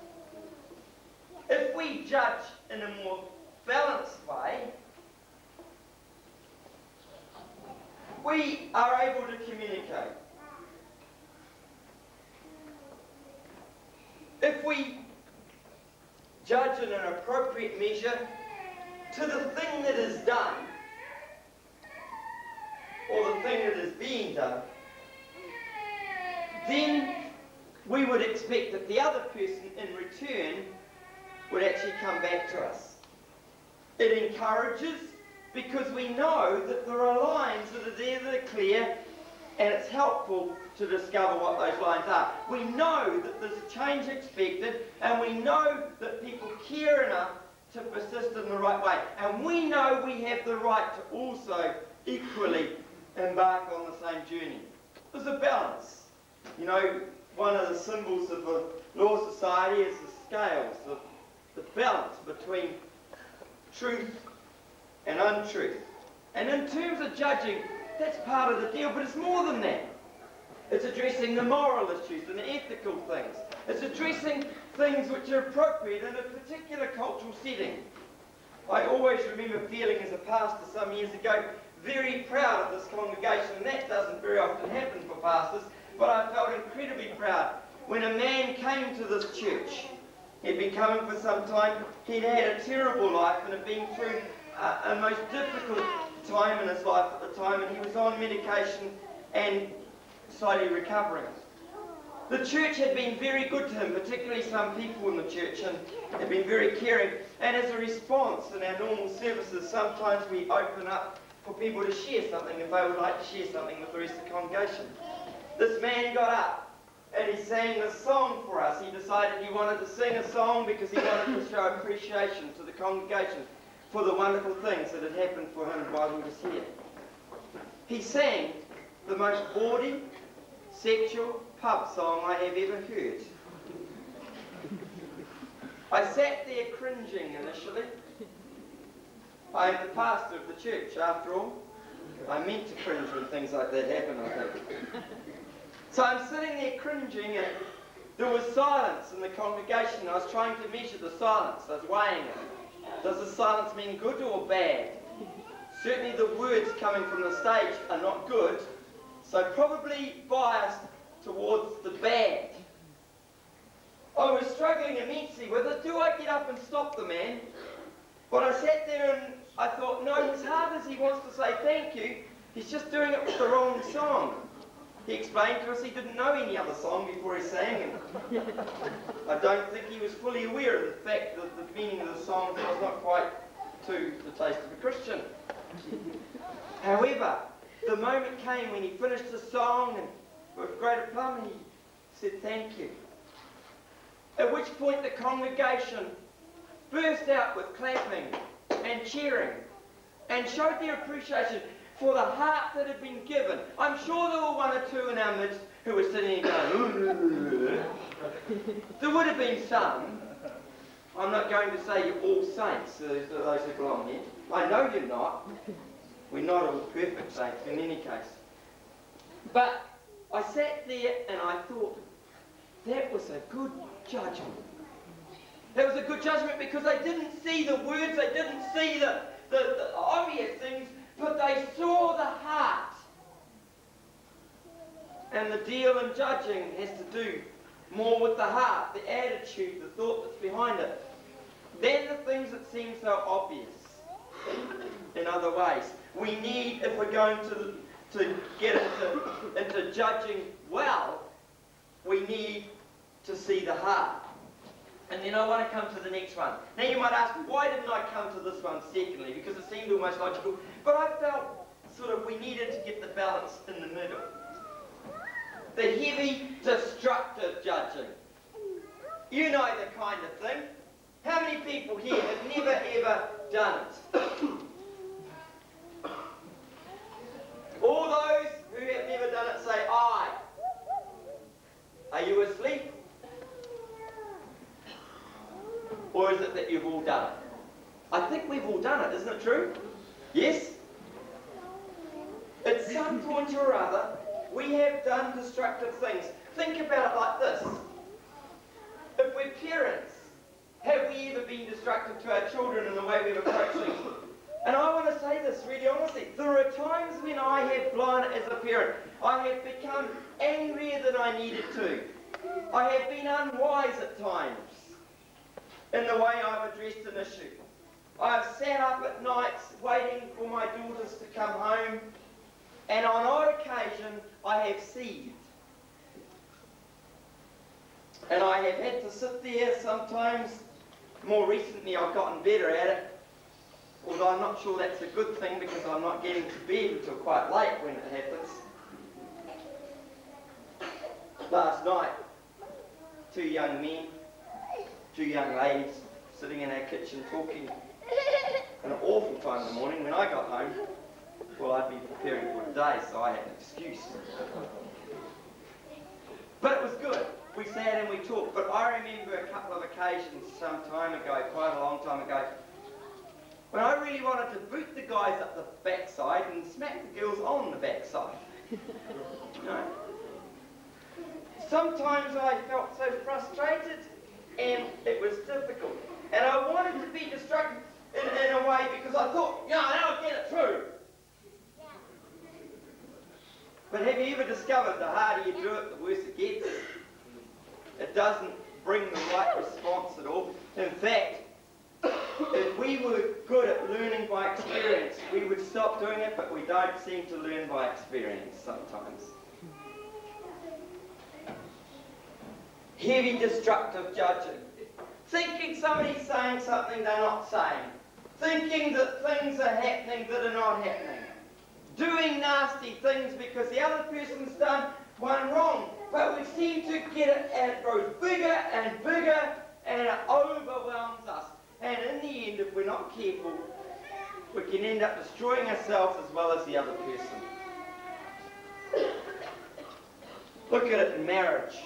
If we judge in a more balanced way, we are able to communicate. If we judge in an appropriate measure to the thing that is done, or the thing that is being done, then we would expect that the other person in return would actually come back to us. It encourages, because we know that there are lines that are there that are clear, and it's helpful to discover what those lines are. We know that there's a change expected, and we know that people care enough to persist in the right way. And we know we have the right to also equally embark on the same journey. There's a balance. You know, one of the symbols of the Law Society is the scales, the, the balance between truth and untruth. And in terms of judging, that's part of the deal, but it's more than that. It's addressing the moral issues and the ethical things. It's addressing things which are appropriate in a particular cultural setting. I always remember feeling as a pastor some years ago very proud of this congregation, and that doesn't very often happen for pastors, but I felt incredibly proud when a man came to this church. He'd been coming for some time, he'd had a terrible life and had been through a, a most difficult time in his life at the time, and he was on medication and slowly recovering. The church had been very good to him, particularly some people in the church, and had been very caring. And as a response in our normal services, sometimes we open up for people to share something if they would like to share something with the rest of the congregation. This man got up and he sang this song for us. He decided he wanted to sing a song because he wanted to show appreciation to the congregation for the wonderful things that had happened for him while he was here. He sang the most bawdy, sexual pub song I have ever heard. I sat there cringing initially. I am the pastor of the church, after all. I meant to cringe when things like that happen, I think. So I'm sitting there cringing, and there was silence in the congregation. I was trying to measure the silence. I was weighing it. Does the silence mean good or bad? Certainly the words coming from the stage are not good, so probably biased towards the bad. I was struggling immensely with it. Do I get up and stop the man? But I sat there and I thought, no, as hard as he wants to say thank you, he's just doing it with the wrong song. He explained to us he didn't know any other song before he sang, and I don't think he was fully aware of the fact that the meaning of the song was not quite to the taste of a Christian. However, the moment came when he finished the song, and with great aplomb he said thank you. At which point the congregation burst out with clapping and cheering and showed their appreciation for the heart that had been given. I'm sure there were one or two in our midst who were sitting there going, there would have been some. I'm not going to say you're all saints, those who belong here. I know you're not. We're not all perfect saints in any case. But I sat there and I thought, that was a good judgment. That was a good judgment because they didn't see the words, they didn't see the, the, the obvious things, but they saw the heart. And the deal in judging has to do more with the heart, the attitude, the thought that's behind it, than the things that seem so obvious in other ways. We need, if we're going to, to get into, into judging well, we need to see the heart. And then I want to come to the next one. Now you might ask, why didn't I come to this one secondly? Because it seemed almost logical. But I felt sort of we needed to get the balance in the middle. The heavy, destructive judging. You know the kind of thing. How many people here have never ever done it? All those who have never done it say, I. Are you asleep? Or is it that you've all done it? I think we've all done it, isn't it true? Yes? At some point or other, we have done destructive things. Think about it like this. If we're parents, have we ever been destructive to our children in the way we've approached things? And I want to say this really honestly. There are times when I have blown it as a parent. I have become angrier than I needed to. I have been unwise at times in the way I've addressed an issue. I've sat up at nights waiting for my daughters to come home, and on odd occasion I have seethed. And I have had to sit there sometimes. More recently I've gotten better at it, although I'm not sure that's a good thing because I'm not getting to bed until quite late when it happens. Last night, two young men, two young ladies sitting in our kitchen talking. An awful time in the morning when I got home. Well, I'd been preparing for the day, so I had an excuse. But it was good. We sat and we talked. But I remember a couple of occasions some time ago, quite a long time ago, when I really wanted to boot the guys up the backside and smack the girls on the backside. You know? Sometimes I felt so frustrated and it was difficult. And I wanted to be destructive in, in a way because I thought, yeah, now I get it through. But have you ever discovered the harder you do it, the worse it gets? It doesn't bring the right response at all. In fact, if we were good at learning by experience, we would stop doing it, but we don't seem to learn by experience sometimes. Heavy destructive judging. Thinking somebody's saying something they're not saying. Thinking that things are happening that are not happening. Doing nasty things because the other person's done one wrong. But we seem to get it and it grows bigger and bigger and it overwhelms us. And in the end, if we're not careful, we can end up destroying ourselves as well as the other person. Look at it in marriage.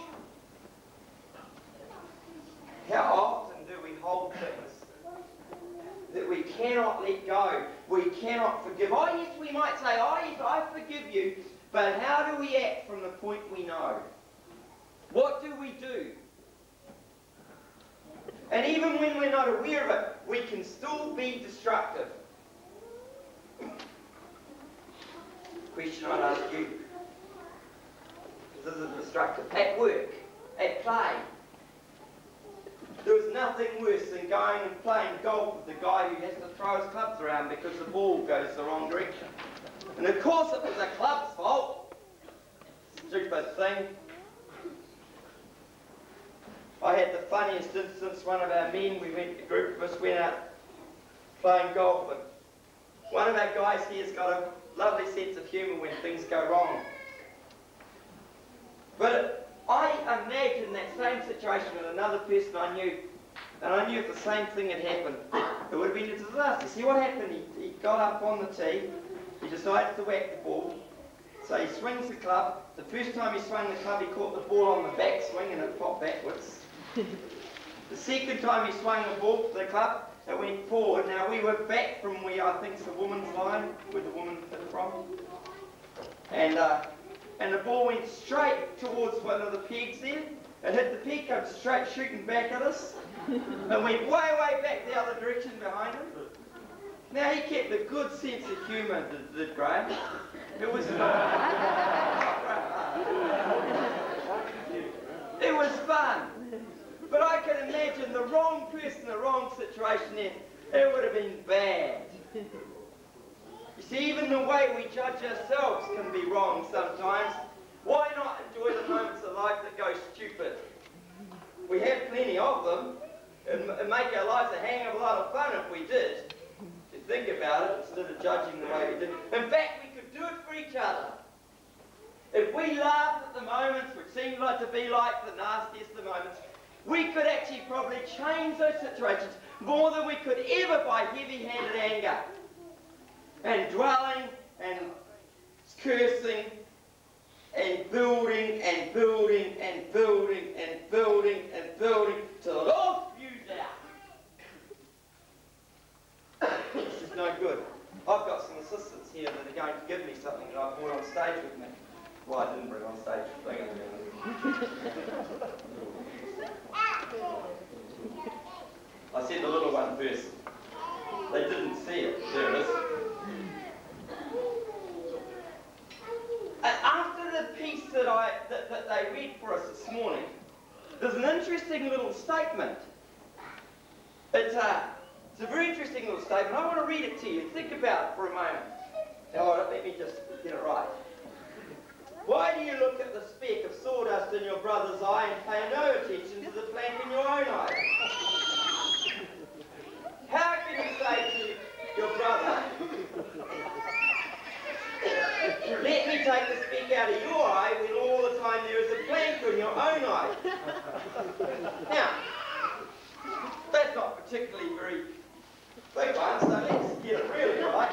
How often do we hold things that we cannot let go? We cannot forgive. Oh yes, we might say, oh yes, I forgive you. But how do we act from the point we know? What do we do? And even when we're not aware of it, we can still be destructive. Question I'd ask you. This is destructive. At work, at play. There was nothing worse than going and playing golf with the guy who has to throw his clubs around because the ball goes the wrong direction. And of course it was the club's fault. Stupid thing. I had the funniest instance. One of our men, we went, a group of us went out playing golf, and one of our guys here has got a lovely sense of humour when things go wrong. But I imagined that same situation with another person I knew, and I knew if the same thing had happened, it would have been a disaster. See what happened? He, he got up on the tee, he decided to whack the ball, so he swings the club. The first time he swung the club, he caught the ball on the back swing and it popped backwards. The second time he swung the ball, the club, it went forward. Now we were back from where I think it's the woman's line, where the woman hit from. And uh, and the ball went straight towards one of the pegs there. It hit the peg, came straight shooting back at us, and went way, way back the other direction behind him. Now he kept a good sense of humour, did, did Graham. It was It was fun. But I can imagine the wrong person, the wrong situation there, it would have been bad. You see, even the way we judge ourselves can be wrong sometimes. Why not enjoy the moments of life that go stupid? We have plenty of them. It'd make our lives a hang of a lot of fun if we did. If you think about it, instead of judging the way we did. In fact, we could do it for each other. If we laughed at the moments which seemed like to be like the nastiest of moments, we could actually probably change those situations more than we could ever by heavy-handed anger and dwelling and cursing and building and building and building and building and building till it all spews out. This is no good. I've got some assistants here that are going to give me something that I brought on stage with me. Well, I didn't bring on stage. I said the little one first. They didn't see it. There it is. And after the piece that, I, that, that they read for us this morning, there's an interesting little statement. It's a, it's a very interesting little statement. I want to read it to you. Think about it for a moment. Now, let me just get it right. Why do you look at the speck of sawdust in your brother's eye and pay no attention to the plank in your own eye? How can you say to your brother, let me take the speck out of your eye when all the time there is a plank in your own eye? Now, that's not particularly very big one, so let's get it really right.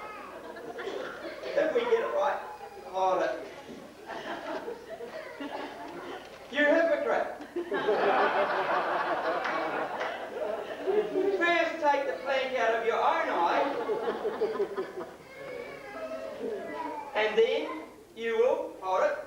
If we get it right, hold it. You hypocrite! First take the plank out of your own eye, and then you will, hold it,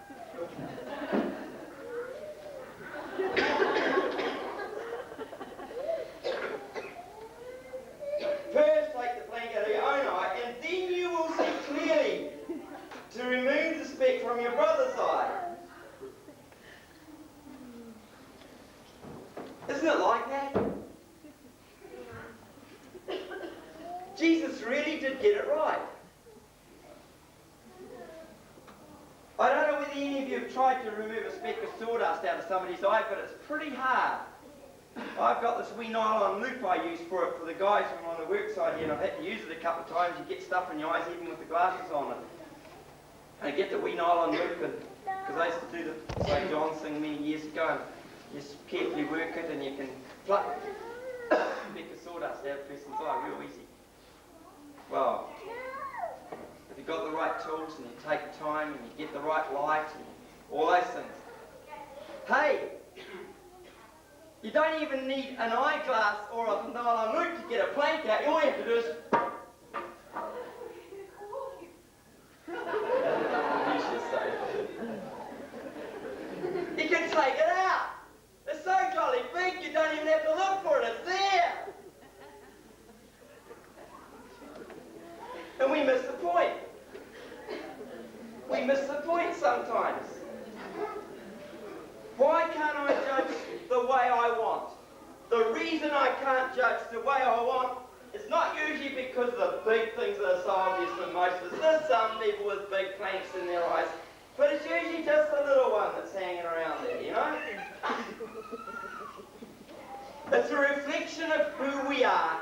first take the plank out of your own eye, and then you will see clearly to remove the speck from your brother's eye. Isn't it like that? any of you have tried to remove a speck of sawdust out of somebody's eye, but it's pretty hard. I've got this wee nylon loop I use for it for the guys when I'm on the work side here, and I've had to use it a couple of times. You get stuff in your eyes even with the glasses on it. And I get the wee nylon loop, because I used to do the Saint John's thing many years ago, and you just carefully work it and you can pluck a speck of sawdust out of a person's eye real easy. Well, if you've got the right tools and you take time and you get the right light and all those things. Hey! You don't even need an eyeglass or a nylon loop to get a plank out. All you have to do is... You can take it out. It's so jolly big you don't even have to look for it. It's there. And we miss the point. We miss the point sometimes. Why can't I judge the way I want? The reason I can't judge the way I want is not usually because of the big things that are so obvious to most of us. There's some people with big planks in their eyes, but it's usually just the little one that's hanging around there, you know? It's a reflection of who we are.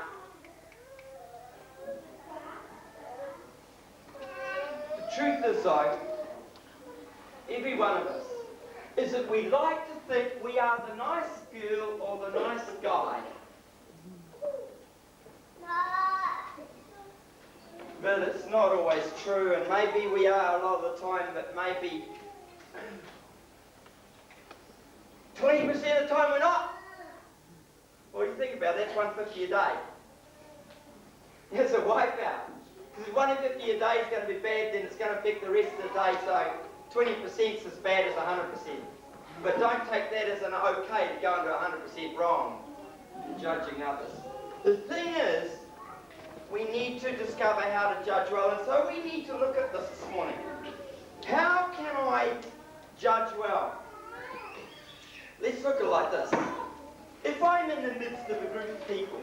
The truth is, though, every one of us, is that we like to think we are the nice girl or the nice guy. But it's not always true, and maybe we are a lot of the time, but maybe twenty percent of the time we're not. What do you think about that? That's one hundred fifty a day. It's a wipeout. Because if one hundred fifty a day is going to be bad, then it's going to affect the rest of the day, so twenty percent is as bad as one hundred percent. But don't take that as an okay to go into one hundred percent wrong in judging others. The thing is, we need to discover how to judge well, and so we need to look at this this morning. How can I judge well? Let's look at it like this. If I'm in the midst of a group of people,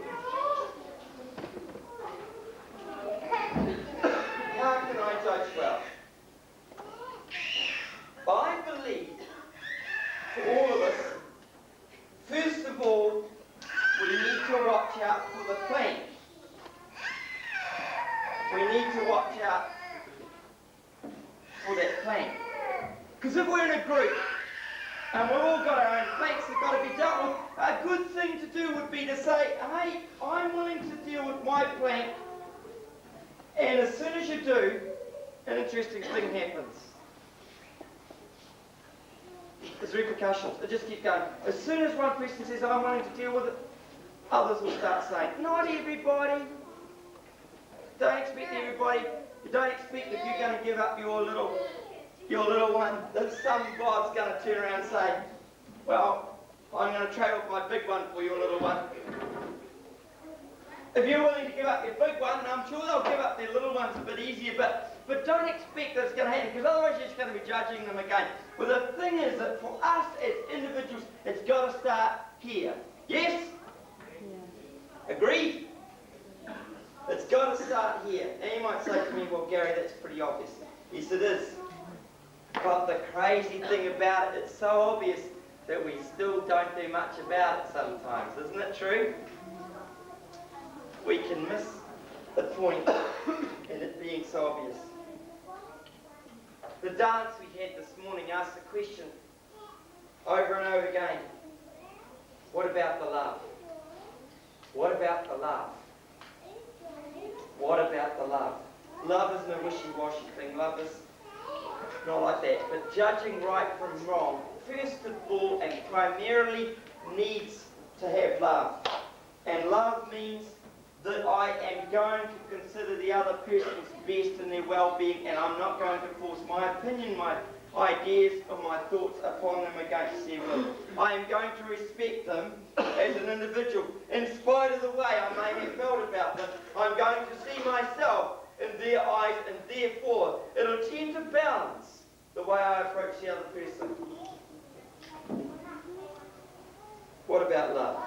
how can I judge well? I believe, for all of us, first of all, we need to watch out for the plank. We need to watch out for that plank. Because if we're in a group, and we've all got our own planks that have got to be dealt with, a good thing to do would be to say, hey, I'm willing to deal with my plank, and as soon as you do, an interesting thing happens. There's repercussions. It just keeps going. As soon as one person says, I'm willing to deal with it, others will start saying, not everybody. Don't expect everybody. You don't expect if you're going to give up your little, your little one, that some Bob's going to turn around and say, well, I'm going to trade off my big one for your little one. If you're willing to give up your big one, and I'm sure they'll give up their little ones a bit easier, but But don't expect that it's going to happen, because otherwise you're just going to be judging them again. Well, the thing is that for us as individuals, it's got to start here. Yes? Yeah. Agreed? It's got to start here. And you might say to me, well, Gary, that's pretty obvious. Yes, it is. But the crazy thing about it, it's so obvious that we still don't do much about it sometimes. Isn't it true? We can miss the point in it being so obvious. The dance we had this morning asked the question over and over again, what about the love? What about the love? What about the love? Love isn't a wishy-washy thing. Love is not like that. But judging right from wrong, first of all and primarily needs to have love. And love means that I am going to consider the other person's best and their well-being, and I'm not going to force my opinion, my ideas, or my thoughts upon them against their will. I am going to respect them as an individual, in spite of the way I may have felt about them. I'm going to see myself in their eyes, and therefore it'll tend to balance the way I approach the other person. What about love?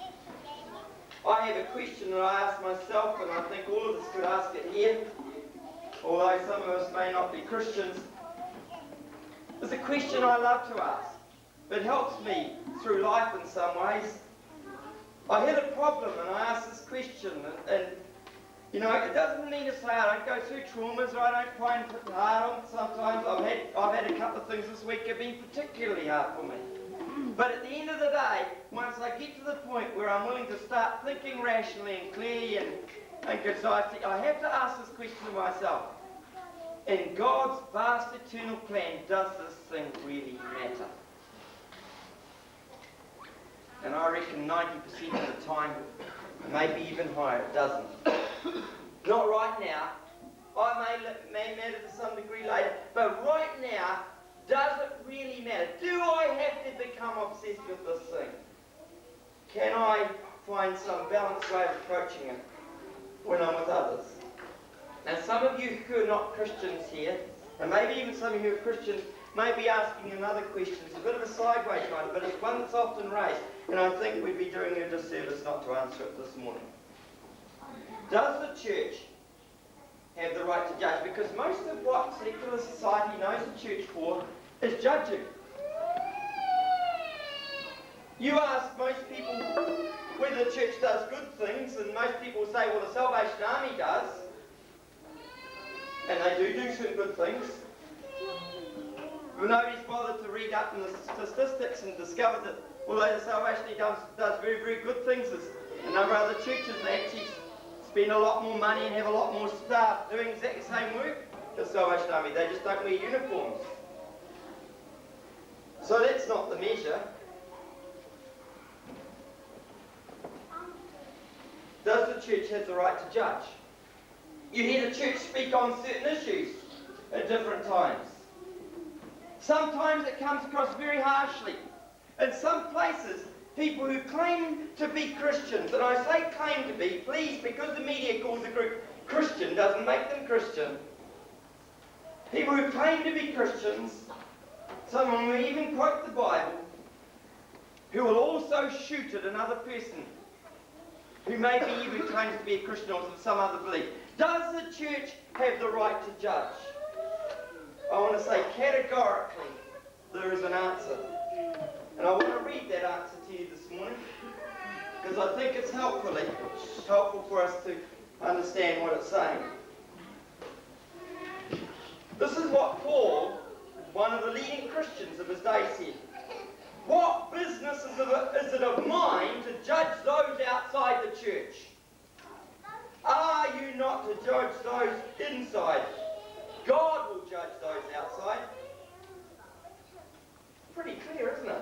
I have a question that I ask myself, and I think all of us could ask it here, although some of us may not be Christians. It's a question I love to ask. It helps me through life in some ways. I had a problem and I asked this question, and, and you know, it doesn't mean to say I don't go through traumas or I don't find it hard on sometimes. I've had, I've had a couple of things this week that have been particularly hard for me. But at the end of the day, once I get to the point where I'm willing to start thinking rationally and clearly and, and concisely, I have to ask this question to myself. In God's vast eternal plan, does this thing really matter? And I reckon ninety percent of the time, maybe even higher, it doesn't. Not right now. I may, may matter to some degree later, but right now, does it really matter? Do I have to become obsessed with this thing? Can I find some balanced way of approaching it when I'm with others? Now, some of you who are not Christians here, and maybe even some of you who are Christians, may be asking another question. It's a bit of a sideways one, but it's one that's often raised, and I think we'd be doing a disservice not to answer it this morning. Does the church have the right to judge? Because most of what secular society knows the church for is judging. You ask most people whether the church does good things, and most people say, well, the Salvation Army does. And they do do some good things. But nobody's bothered to read up in the statistics and discover that although the Salvation Army does, does very, very good things, there's a number of other churches that actually spend a lot more money and have a lot more staff doing exactly the same work as the Salvation Army. They just don't wear uniforms. So that's not the measure. Does the church have the right to judge? You hear the church speak on certain issues at different times. Sometimes it comes across very harshly. In some places, people who claim to be Christians, and I say claim to be, please, because the media calls the group Christian doesn't make them Christian. People who claim to be Christians, someone will even quote the Bible, who will also shoot at another person who maybe even claims to be a Christian or of some other belief. Does the church have the right to judge? I want to say categorically there is an answer. And I want to read that answer to you this morning because I think it's helpfully, helpful for us to understand what it's saying. This is what Paul, one of the leading Christians of his day, said. What business is it, is it of mine to judge those outside the church? Are you not to judge those inside? God will judge those outside. Pretty clear, isn't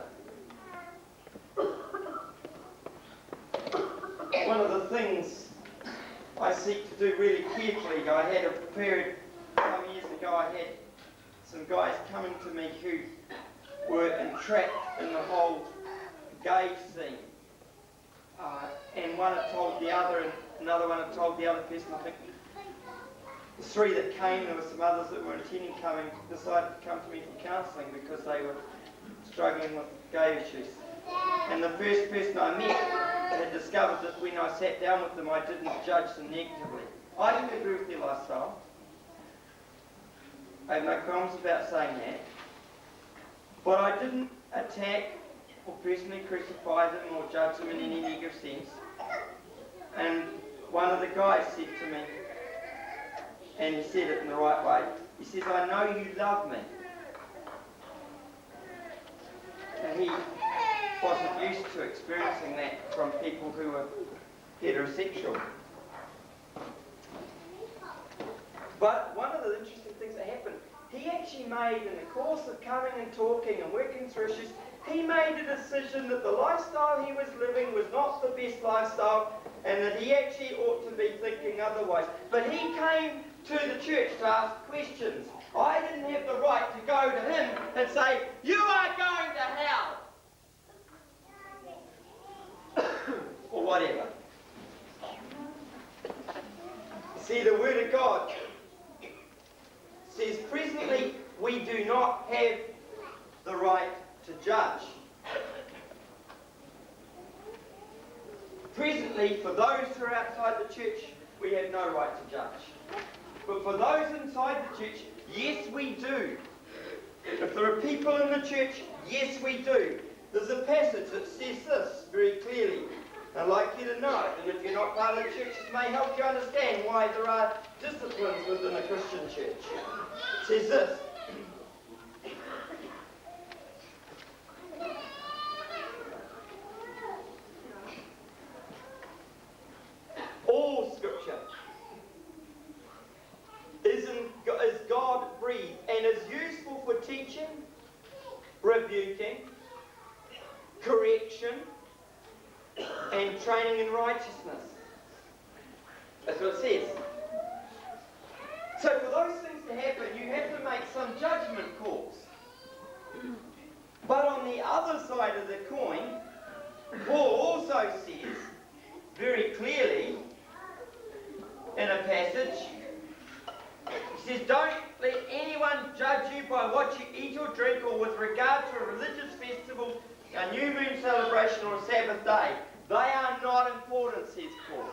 it? One of the things I seek to do really carefully, I had a period some years ago, I had some guys coming to me who were entrapped in the whole gay scene. Uh, and one had told the other, and another one had told the other person, I think. The three that came, there were some others that were intending coming, decided to come to me for counselling because they were struggling with gay issues. And the first person I met had discovered that when I sat down with them, I didn't judge them negatively. I didn't agree with their lifestyle. I have no qualms about saying that. But I didn't attack or personally crucify them or judge them in any negative sense. And one of the guys said to me, and he said it in the right way, he says, I know you love me. And he wasn't used to experiencing that from people who were heterosexual. But one of the interesting things that happened, he actually made, in the course of coming and talking and working through issues, he made a decision that the lifestyle he was living was not the best lifestyle and that he actually ought to be thinking otherwise. But he came to the church to ask questions. I didn't have the right to go to him and say, you are going to hell! Or whatever. See, the Word of God says presently we do not have the right to judge. Presently, for those who are outside the church, we have no right to judge. But for those inside the church, yes, we do. If there are people in the church, yes we do. There's a passage that says this very clearly. I'd like you to know it, and if you're not part of the church, it may help you understand why there are disciplines within a Christian church. It says this. All Scripture is, in, is God-breathed and is useful for teaching, rebuking, correction, and training in righteousness. That's what it says. So for those things to happen, you have to make some judgment calls. But on the other side of the coin, Paul also says very clearly in a passage, he says, don't let anyone judge you by what you eat or drink, or with regard to a religious festival, a new moon celebration, or a Sabbath day. They are not important, says Paul.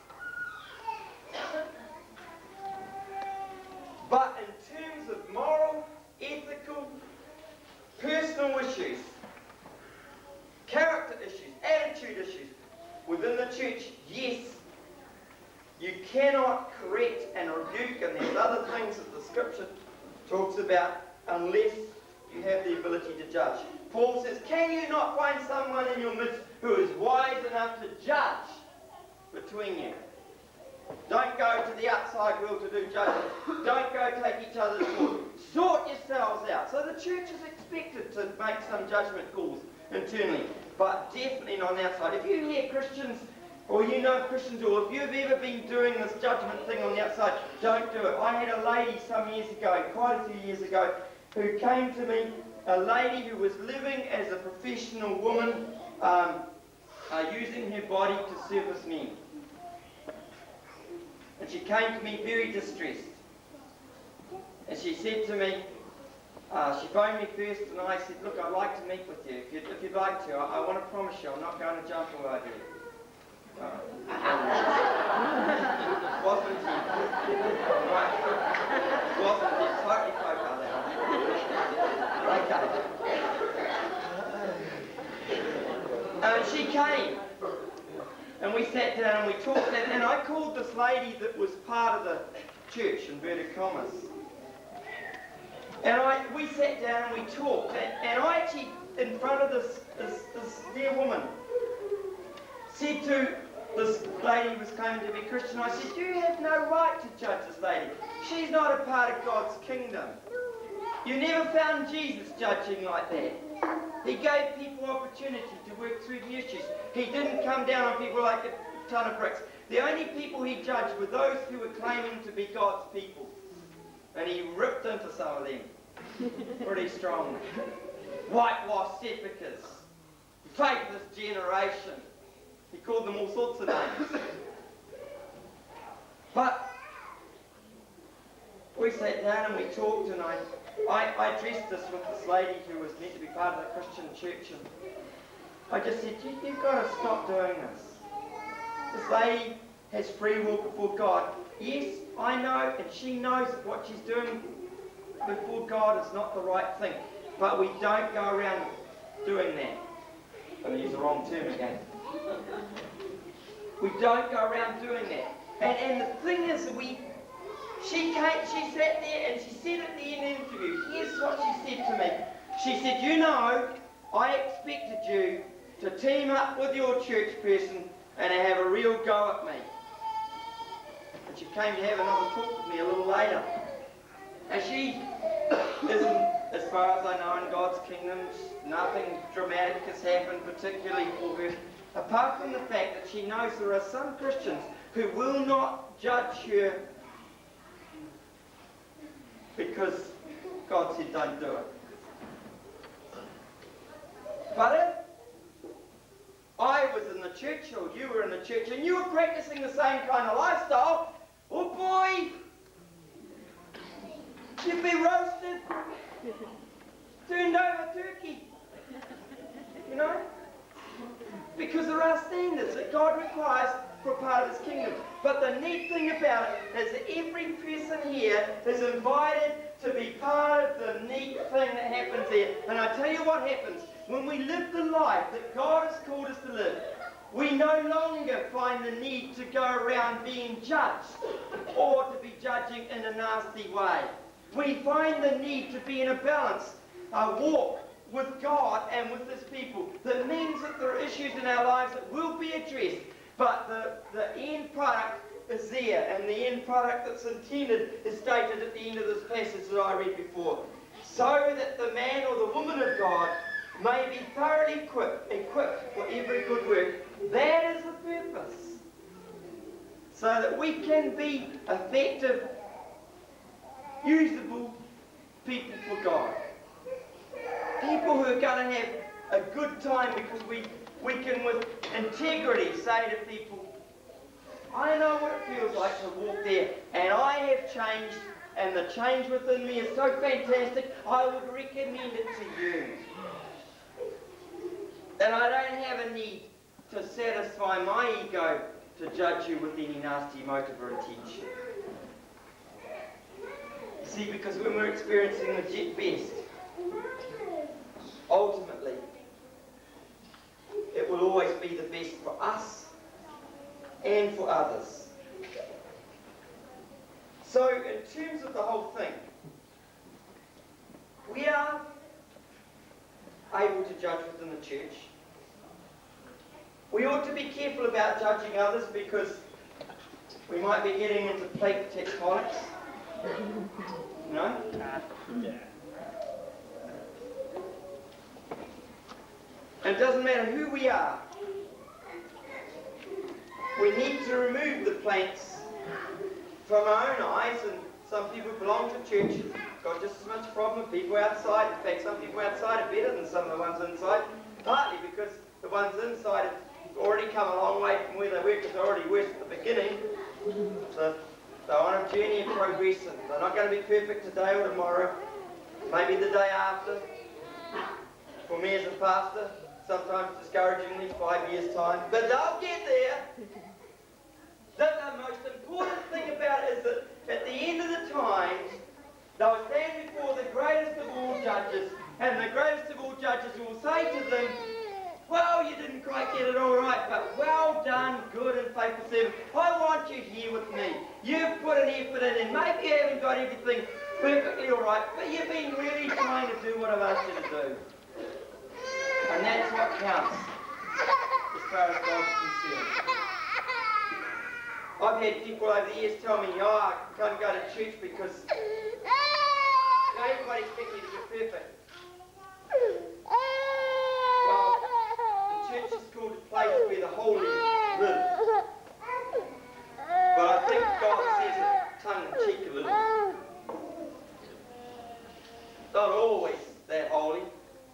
But in terms of moral, ethical, personal issues, character issues, attitude issues, within the church, yes, you cannot correct and rebuke, and there's other things that the Scripture talks about, unless you have the ability to judge. Paul says, can you not find someone in your midst who is wise enough to judge between you? Don't go to the outside world to do judgment. Don't go take each other's fault. Sort yourselves out. So the church is expected to make some judgment calls internally, but definitely not on the outside. If you hear Christians, or you know Christians, or if you've ever been doing this judgment thing on the outside, don't do it. I had a lady some years ago, quite a few years ago, who came to me, a lady who was living as a professional woman, um, uh, using her body to service men. And she came to me very distressed. And she said to me, uh, she phoned me first, and I said, look, I'd like to meet with you. If you'd, if you'd like to, I, I want to promise you I'm not going to jump all over you. Uh, wasn't he? Right. Wasn't he? Totally folk out there. Okay. And she came. And we sat down and we talked, and, and I called this lady that was part of the church, inverted commas. And I, we sat down and we talked, and, and I actually, in front of this, this, this dear woman, said to this lady who was claiming to be Christian, I said, you have no right to judge this lady. She's not a part of God's kingdom. You never found Jesus judging like that. He gave people opportunity to work through the issues. He didn't come down on people like a ton of bricks. The only people he judged were those who were claiming to be God's people. And he ripped into some of them pretty strongly. Whitewashed sepulchres, faithless generation. He called them all sorts of names. But we sat down and we talked, and I I, I addressed this with this lady who was meant to be part of the Christian church, and I just said, you, you've got to stop doing this. This lady has free will before God. Yes, I know, and she knows that what she's doing before God is not the right thing, but we don't go around doing that. I'm going to use the wrong term again. We don't go around doing that. And, and the thing is, we She came, she sat there and she said at the end of the interview, here's what she said to me. She said, you know, I expected you to team up with your church person and have a real go at me. And she came to have another talk with me a little later. And she isn't, as far as I know, in God's kingdom, nothing dramatic has happened particularly for her, apart from the fact that she knows there are some Christians who will not judge her because God said don't do it. But if I was in the church, or you were in the church, and you were practicing the same kind of lifestyle, oh boy, you'd be roasted, turned over turkey, you know? Because there are standards that God requires for a part of His kingdom. But the neat thing about it is that every person here is invited to be part of the neat thing that happens there. And I tell you what happens. When we live the life that God has called us to live, we no longer find the need to go around being judged or to be judging in a nasty way. We find the need to be in a balance, a walk with God and with His people. That means that there are issues in our lives that will be addressed, but the, the end product is there, and the end product that's intended is stated at the end of this passage that I read before. So that the man or the woman of God may be thoroughly equipped, equipped for every good work. That is the purpose. So that we can be effective, usable people for God. People who are going to have a good time because we, we can with integrity say to people, I know what it feels like to walk there, and I have changed, and the change within me is so fantastic, I would recommend it to you. And I don't have a need to satisfy my ego to judge you with any nasty motive or intention. You see, because when we're experiencing the best, ultimately, it will always be the best for us and for others. So, in terms of the whole thing, we are able to judge within the church. We ought to be careful about judging others because we might be getting into plate tectonics. You know? And it doesn't matter who we are. We need to remove the planks from our own eyes, and some people belong to church. It's got just as much problem with people outside. In fact, some people outside are better than some of the ones inside, partly because the ones inside have already come a long way from where they were because they're already worse at the beginning. So they're on a journey of progress, and they're not going to be perfect today or tomorrow, maybe the day after. For me as a pastor, sometimes discouragingly, five years' time. But they'll get there. The, the most important thing about it is that at the end of the times, they'll stand before the greatest of all judges, and the greatest of all judges will say to them, well, you didn't quite get it all right, but well done, good and faithful servant. I want you here with me. You've put an effort in, and maybe you haven't got everything perfectly all right, but you've been really trying to do what I've asked you to do. And that's what counts, as far as God's concerned. I've had people over the years tell me, oh, I can't go to church because you know, everybody expects me to be perfect. Well, the church is called a place where the holy live. But I think God says it tongue-in-cheek a little. Not always that holy.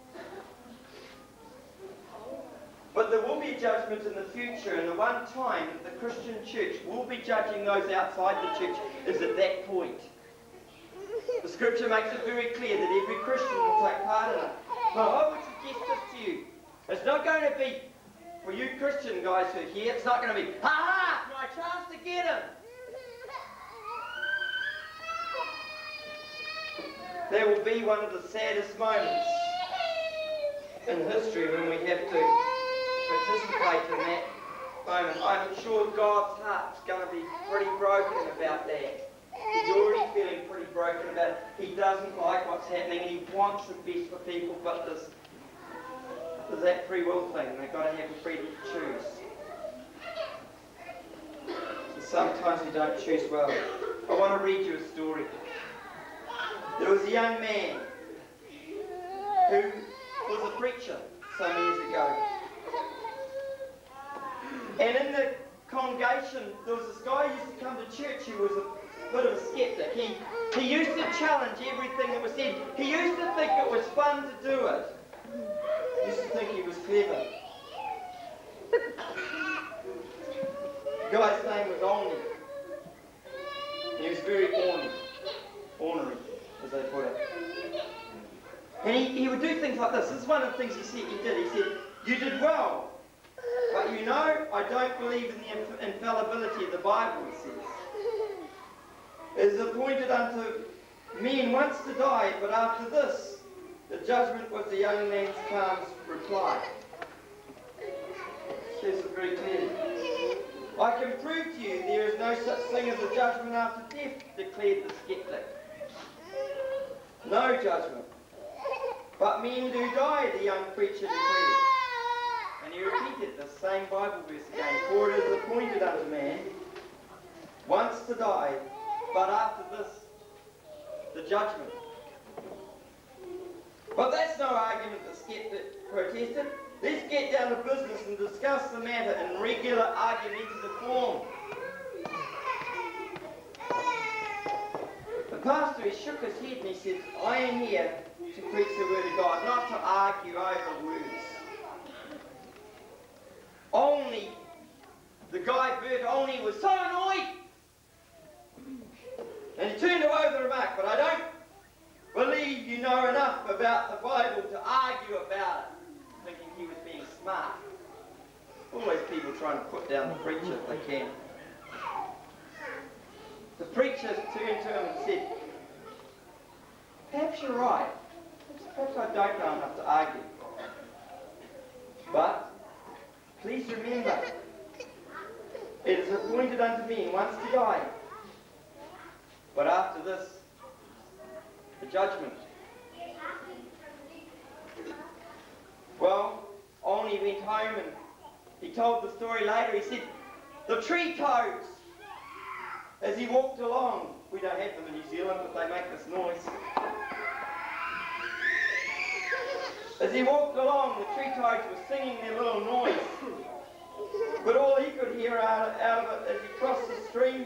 But there will be a judgment in the future, and the one time that the Christian church will be judging those outside the church is at that point. The scripture makes it very clear that every Christian will take part in it. But I would suggest this to you. It's not going to be, for you Christian guys who are here, it's not going to be, ha ha, my chance to get him. There will be one of the saddest moments in history when we have to participate in that moment. I'm sure God's heart's going to be pretty broken about that. He's already feeling pretty broken about it. He doesn't like what's happening, and he wants the best for people, but there's, there's that free will thing. They've got to have the freedom to choose. And sometimes we don't choose well. I want to read you a story. There was a young man who was a preacher some years ago. And in the congregation, there was this guy who used to come to church who was a bit of a skeptic. He, he used to challenge everything that was said. He used to think it was fun to do it. He used to think he was clever. The guy's name was Olney. He was very ornery, ornery, as they put it. And he, he would do things like this. This is one of the things he said he did. He said, you did well. But you know, I don't believe in the inf infallibility of the Bible, he says. It is appointed unto men once to die, but after this, The judgment was the young man's calm reply. Says it very clearly. I can prove to you there is no such thing as a judgment after death, declared the skeptic. No judgment. But men do die, the young preacher declared. And he repeated the same Bible verse again. For it is appointed unto man once to die, but after this, the judgment. But that's no argument, the skeptic protested. Let's get down to business and discuss the matter in regular argumentative form. The pastor, he shook his head and he said, I am here to preach the word of God, not to argue over words. Only, the guy Bert Olney was so annoyed. And he turned away with the remark, but I don't believe you know enough about the Bible to argue about it. Thinking he was being smart. Always people trying to put down the preacher if they can. The preacher turned to him and said, perhaps you're right. Perhaps I don't know enough to argue. But please remember, it is appointed unto men once to die. But after this, the judgment. Well, Olney went home and he told the story later. He said, the tree toads, as he walked along, we don't have them in New Zealand, but they make this noise. As he walked along, the tree toads were singing their little noise. But all he could hear out, out of it as he crossed the stream,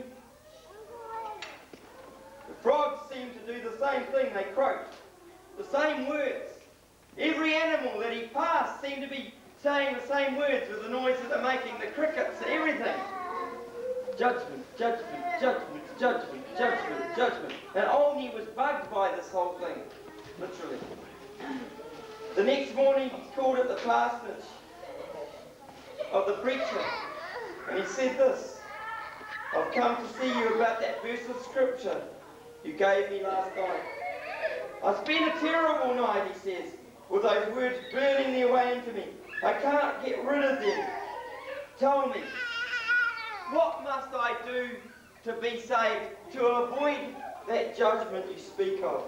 the frogs seemed to do the same thing. They croaked the same words. Every animal that he passed seemed to be saying the same words with the noises they're making, the crickets, everything. Judgment, judgment, judgment, judgment, judgment, judgment. And Olney was bugged by this whole thing, literally. The next morning he called at the parsonage of the preacher and he said this, I've come to see you about that verse of scripture you gave me last night. I spent a terrible night, he says, with those words burning their way into me. I can't get rid of them. Tell me, what must I do to be saved, to avoid that judgment you speak of?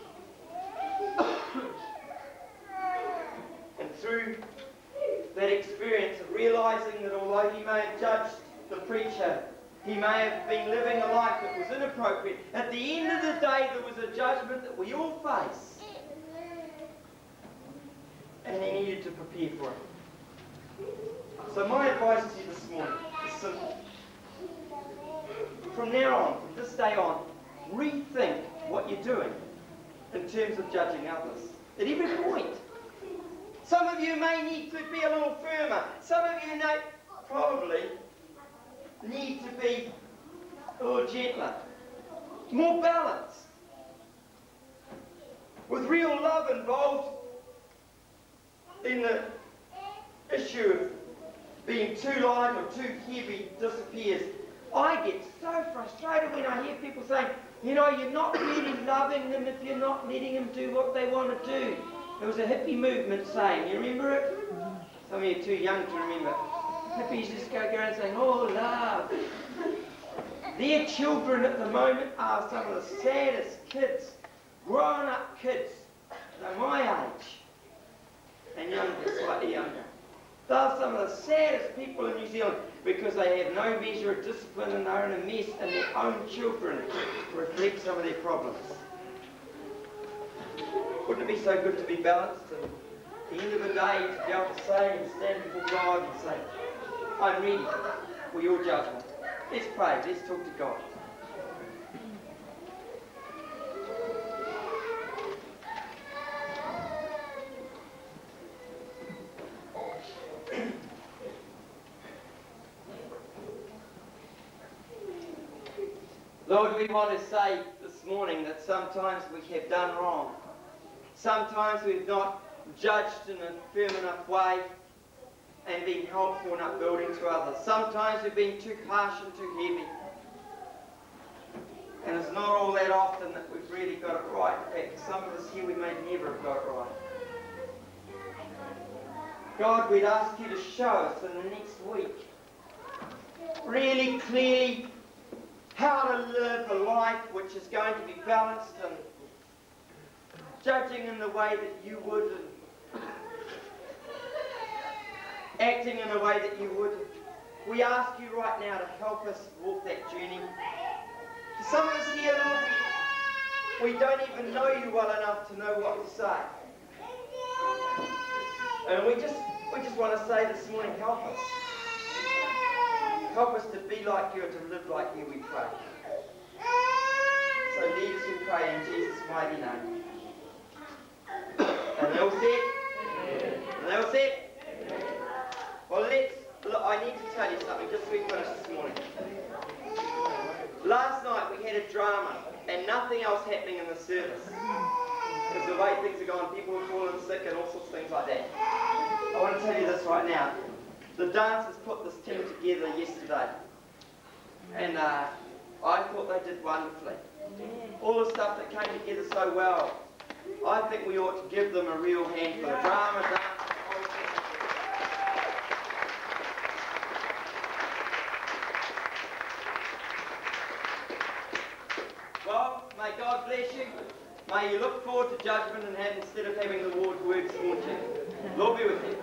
And through that experience of realising that although he may have judged the preacher, he may have been living a life that was inappropriate, at the end of the day there was a judgment that we all face. And he needed to prepare for it. So my advice to you this morning is simple. From now on, from this day on, rethink what you're doing in terms of judging others. At every point. Some of you may need to be a little firmer. Some of you may probably need to be a little gentler. More balanced. With real love involved in the issue of being too light or too heavy disappears. I get so frustrated when I hear people saying, you know, you're not really loving them if you're not letting them do what they want to do. There was a hippie movement saying, you remember it? Some of you are too young to remember. Hippies just go around saying, oh, love. Their children at the moment are some of the saddest kids, grown-up kids, they're my age. And younger, slightly younger. They're some of the saddest people in New Zealand because they have no measure of discipline and they're in a mess and their own children reflect some of their problems. Wouldn't it be so good to be balanced and at the end of the day to be able to say and stand before God and say, I'm ready for your judgment. Let's pray, let's talk to God. Lord, we want to say this morning that sometimes we have done wrong. Sometimes we've not judged in a firm enough way and been helpful and upbuilding to others. Sometimes we've been too harsh and too heavy. And it's not all that often that we've really got it right. In fact, some of us here, we may never have got it right. God, we'd ask you to show us in the next week really clearly how to live a life which is going to be balanced and judging in the way that you would and acting in a way that you would. We ask you right now to help us walk that journey. For some of us here, Lord, we don't even know you well enough to know what to say. And we just, we just want to say this morning, help us. Help us to be like you and to live like you, we pray. So lead us, we pray, in Jesus' mighty name. And they all said? And they all said? Well, let's, look, I need to tell you something just so we finish this morning. Last night we had a drama and nothing else happening in the service. Because the way things are going, people are falling sick and all sorts of things like that. I want to tell you this right now. The dancers put this team together yesterday. And uh, I thought they did wonderfully. All the stuff that came together so well. I think we ought to give them a real hand for the drama, dance. Well, may God bless you. May you look forward to judgment and have, instead of having the Lord's word haunt you. Lord be with you.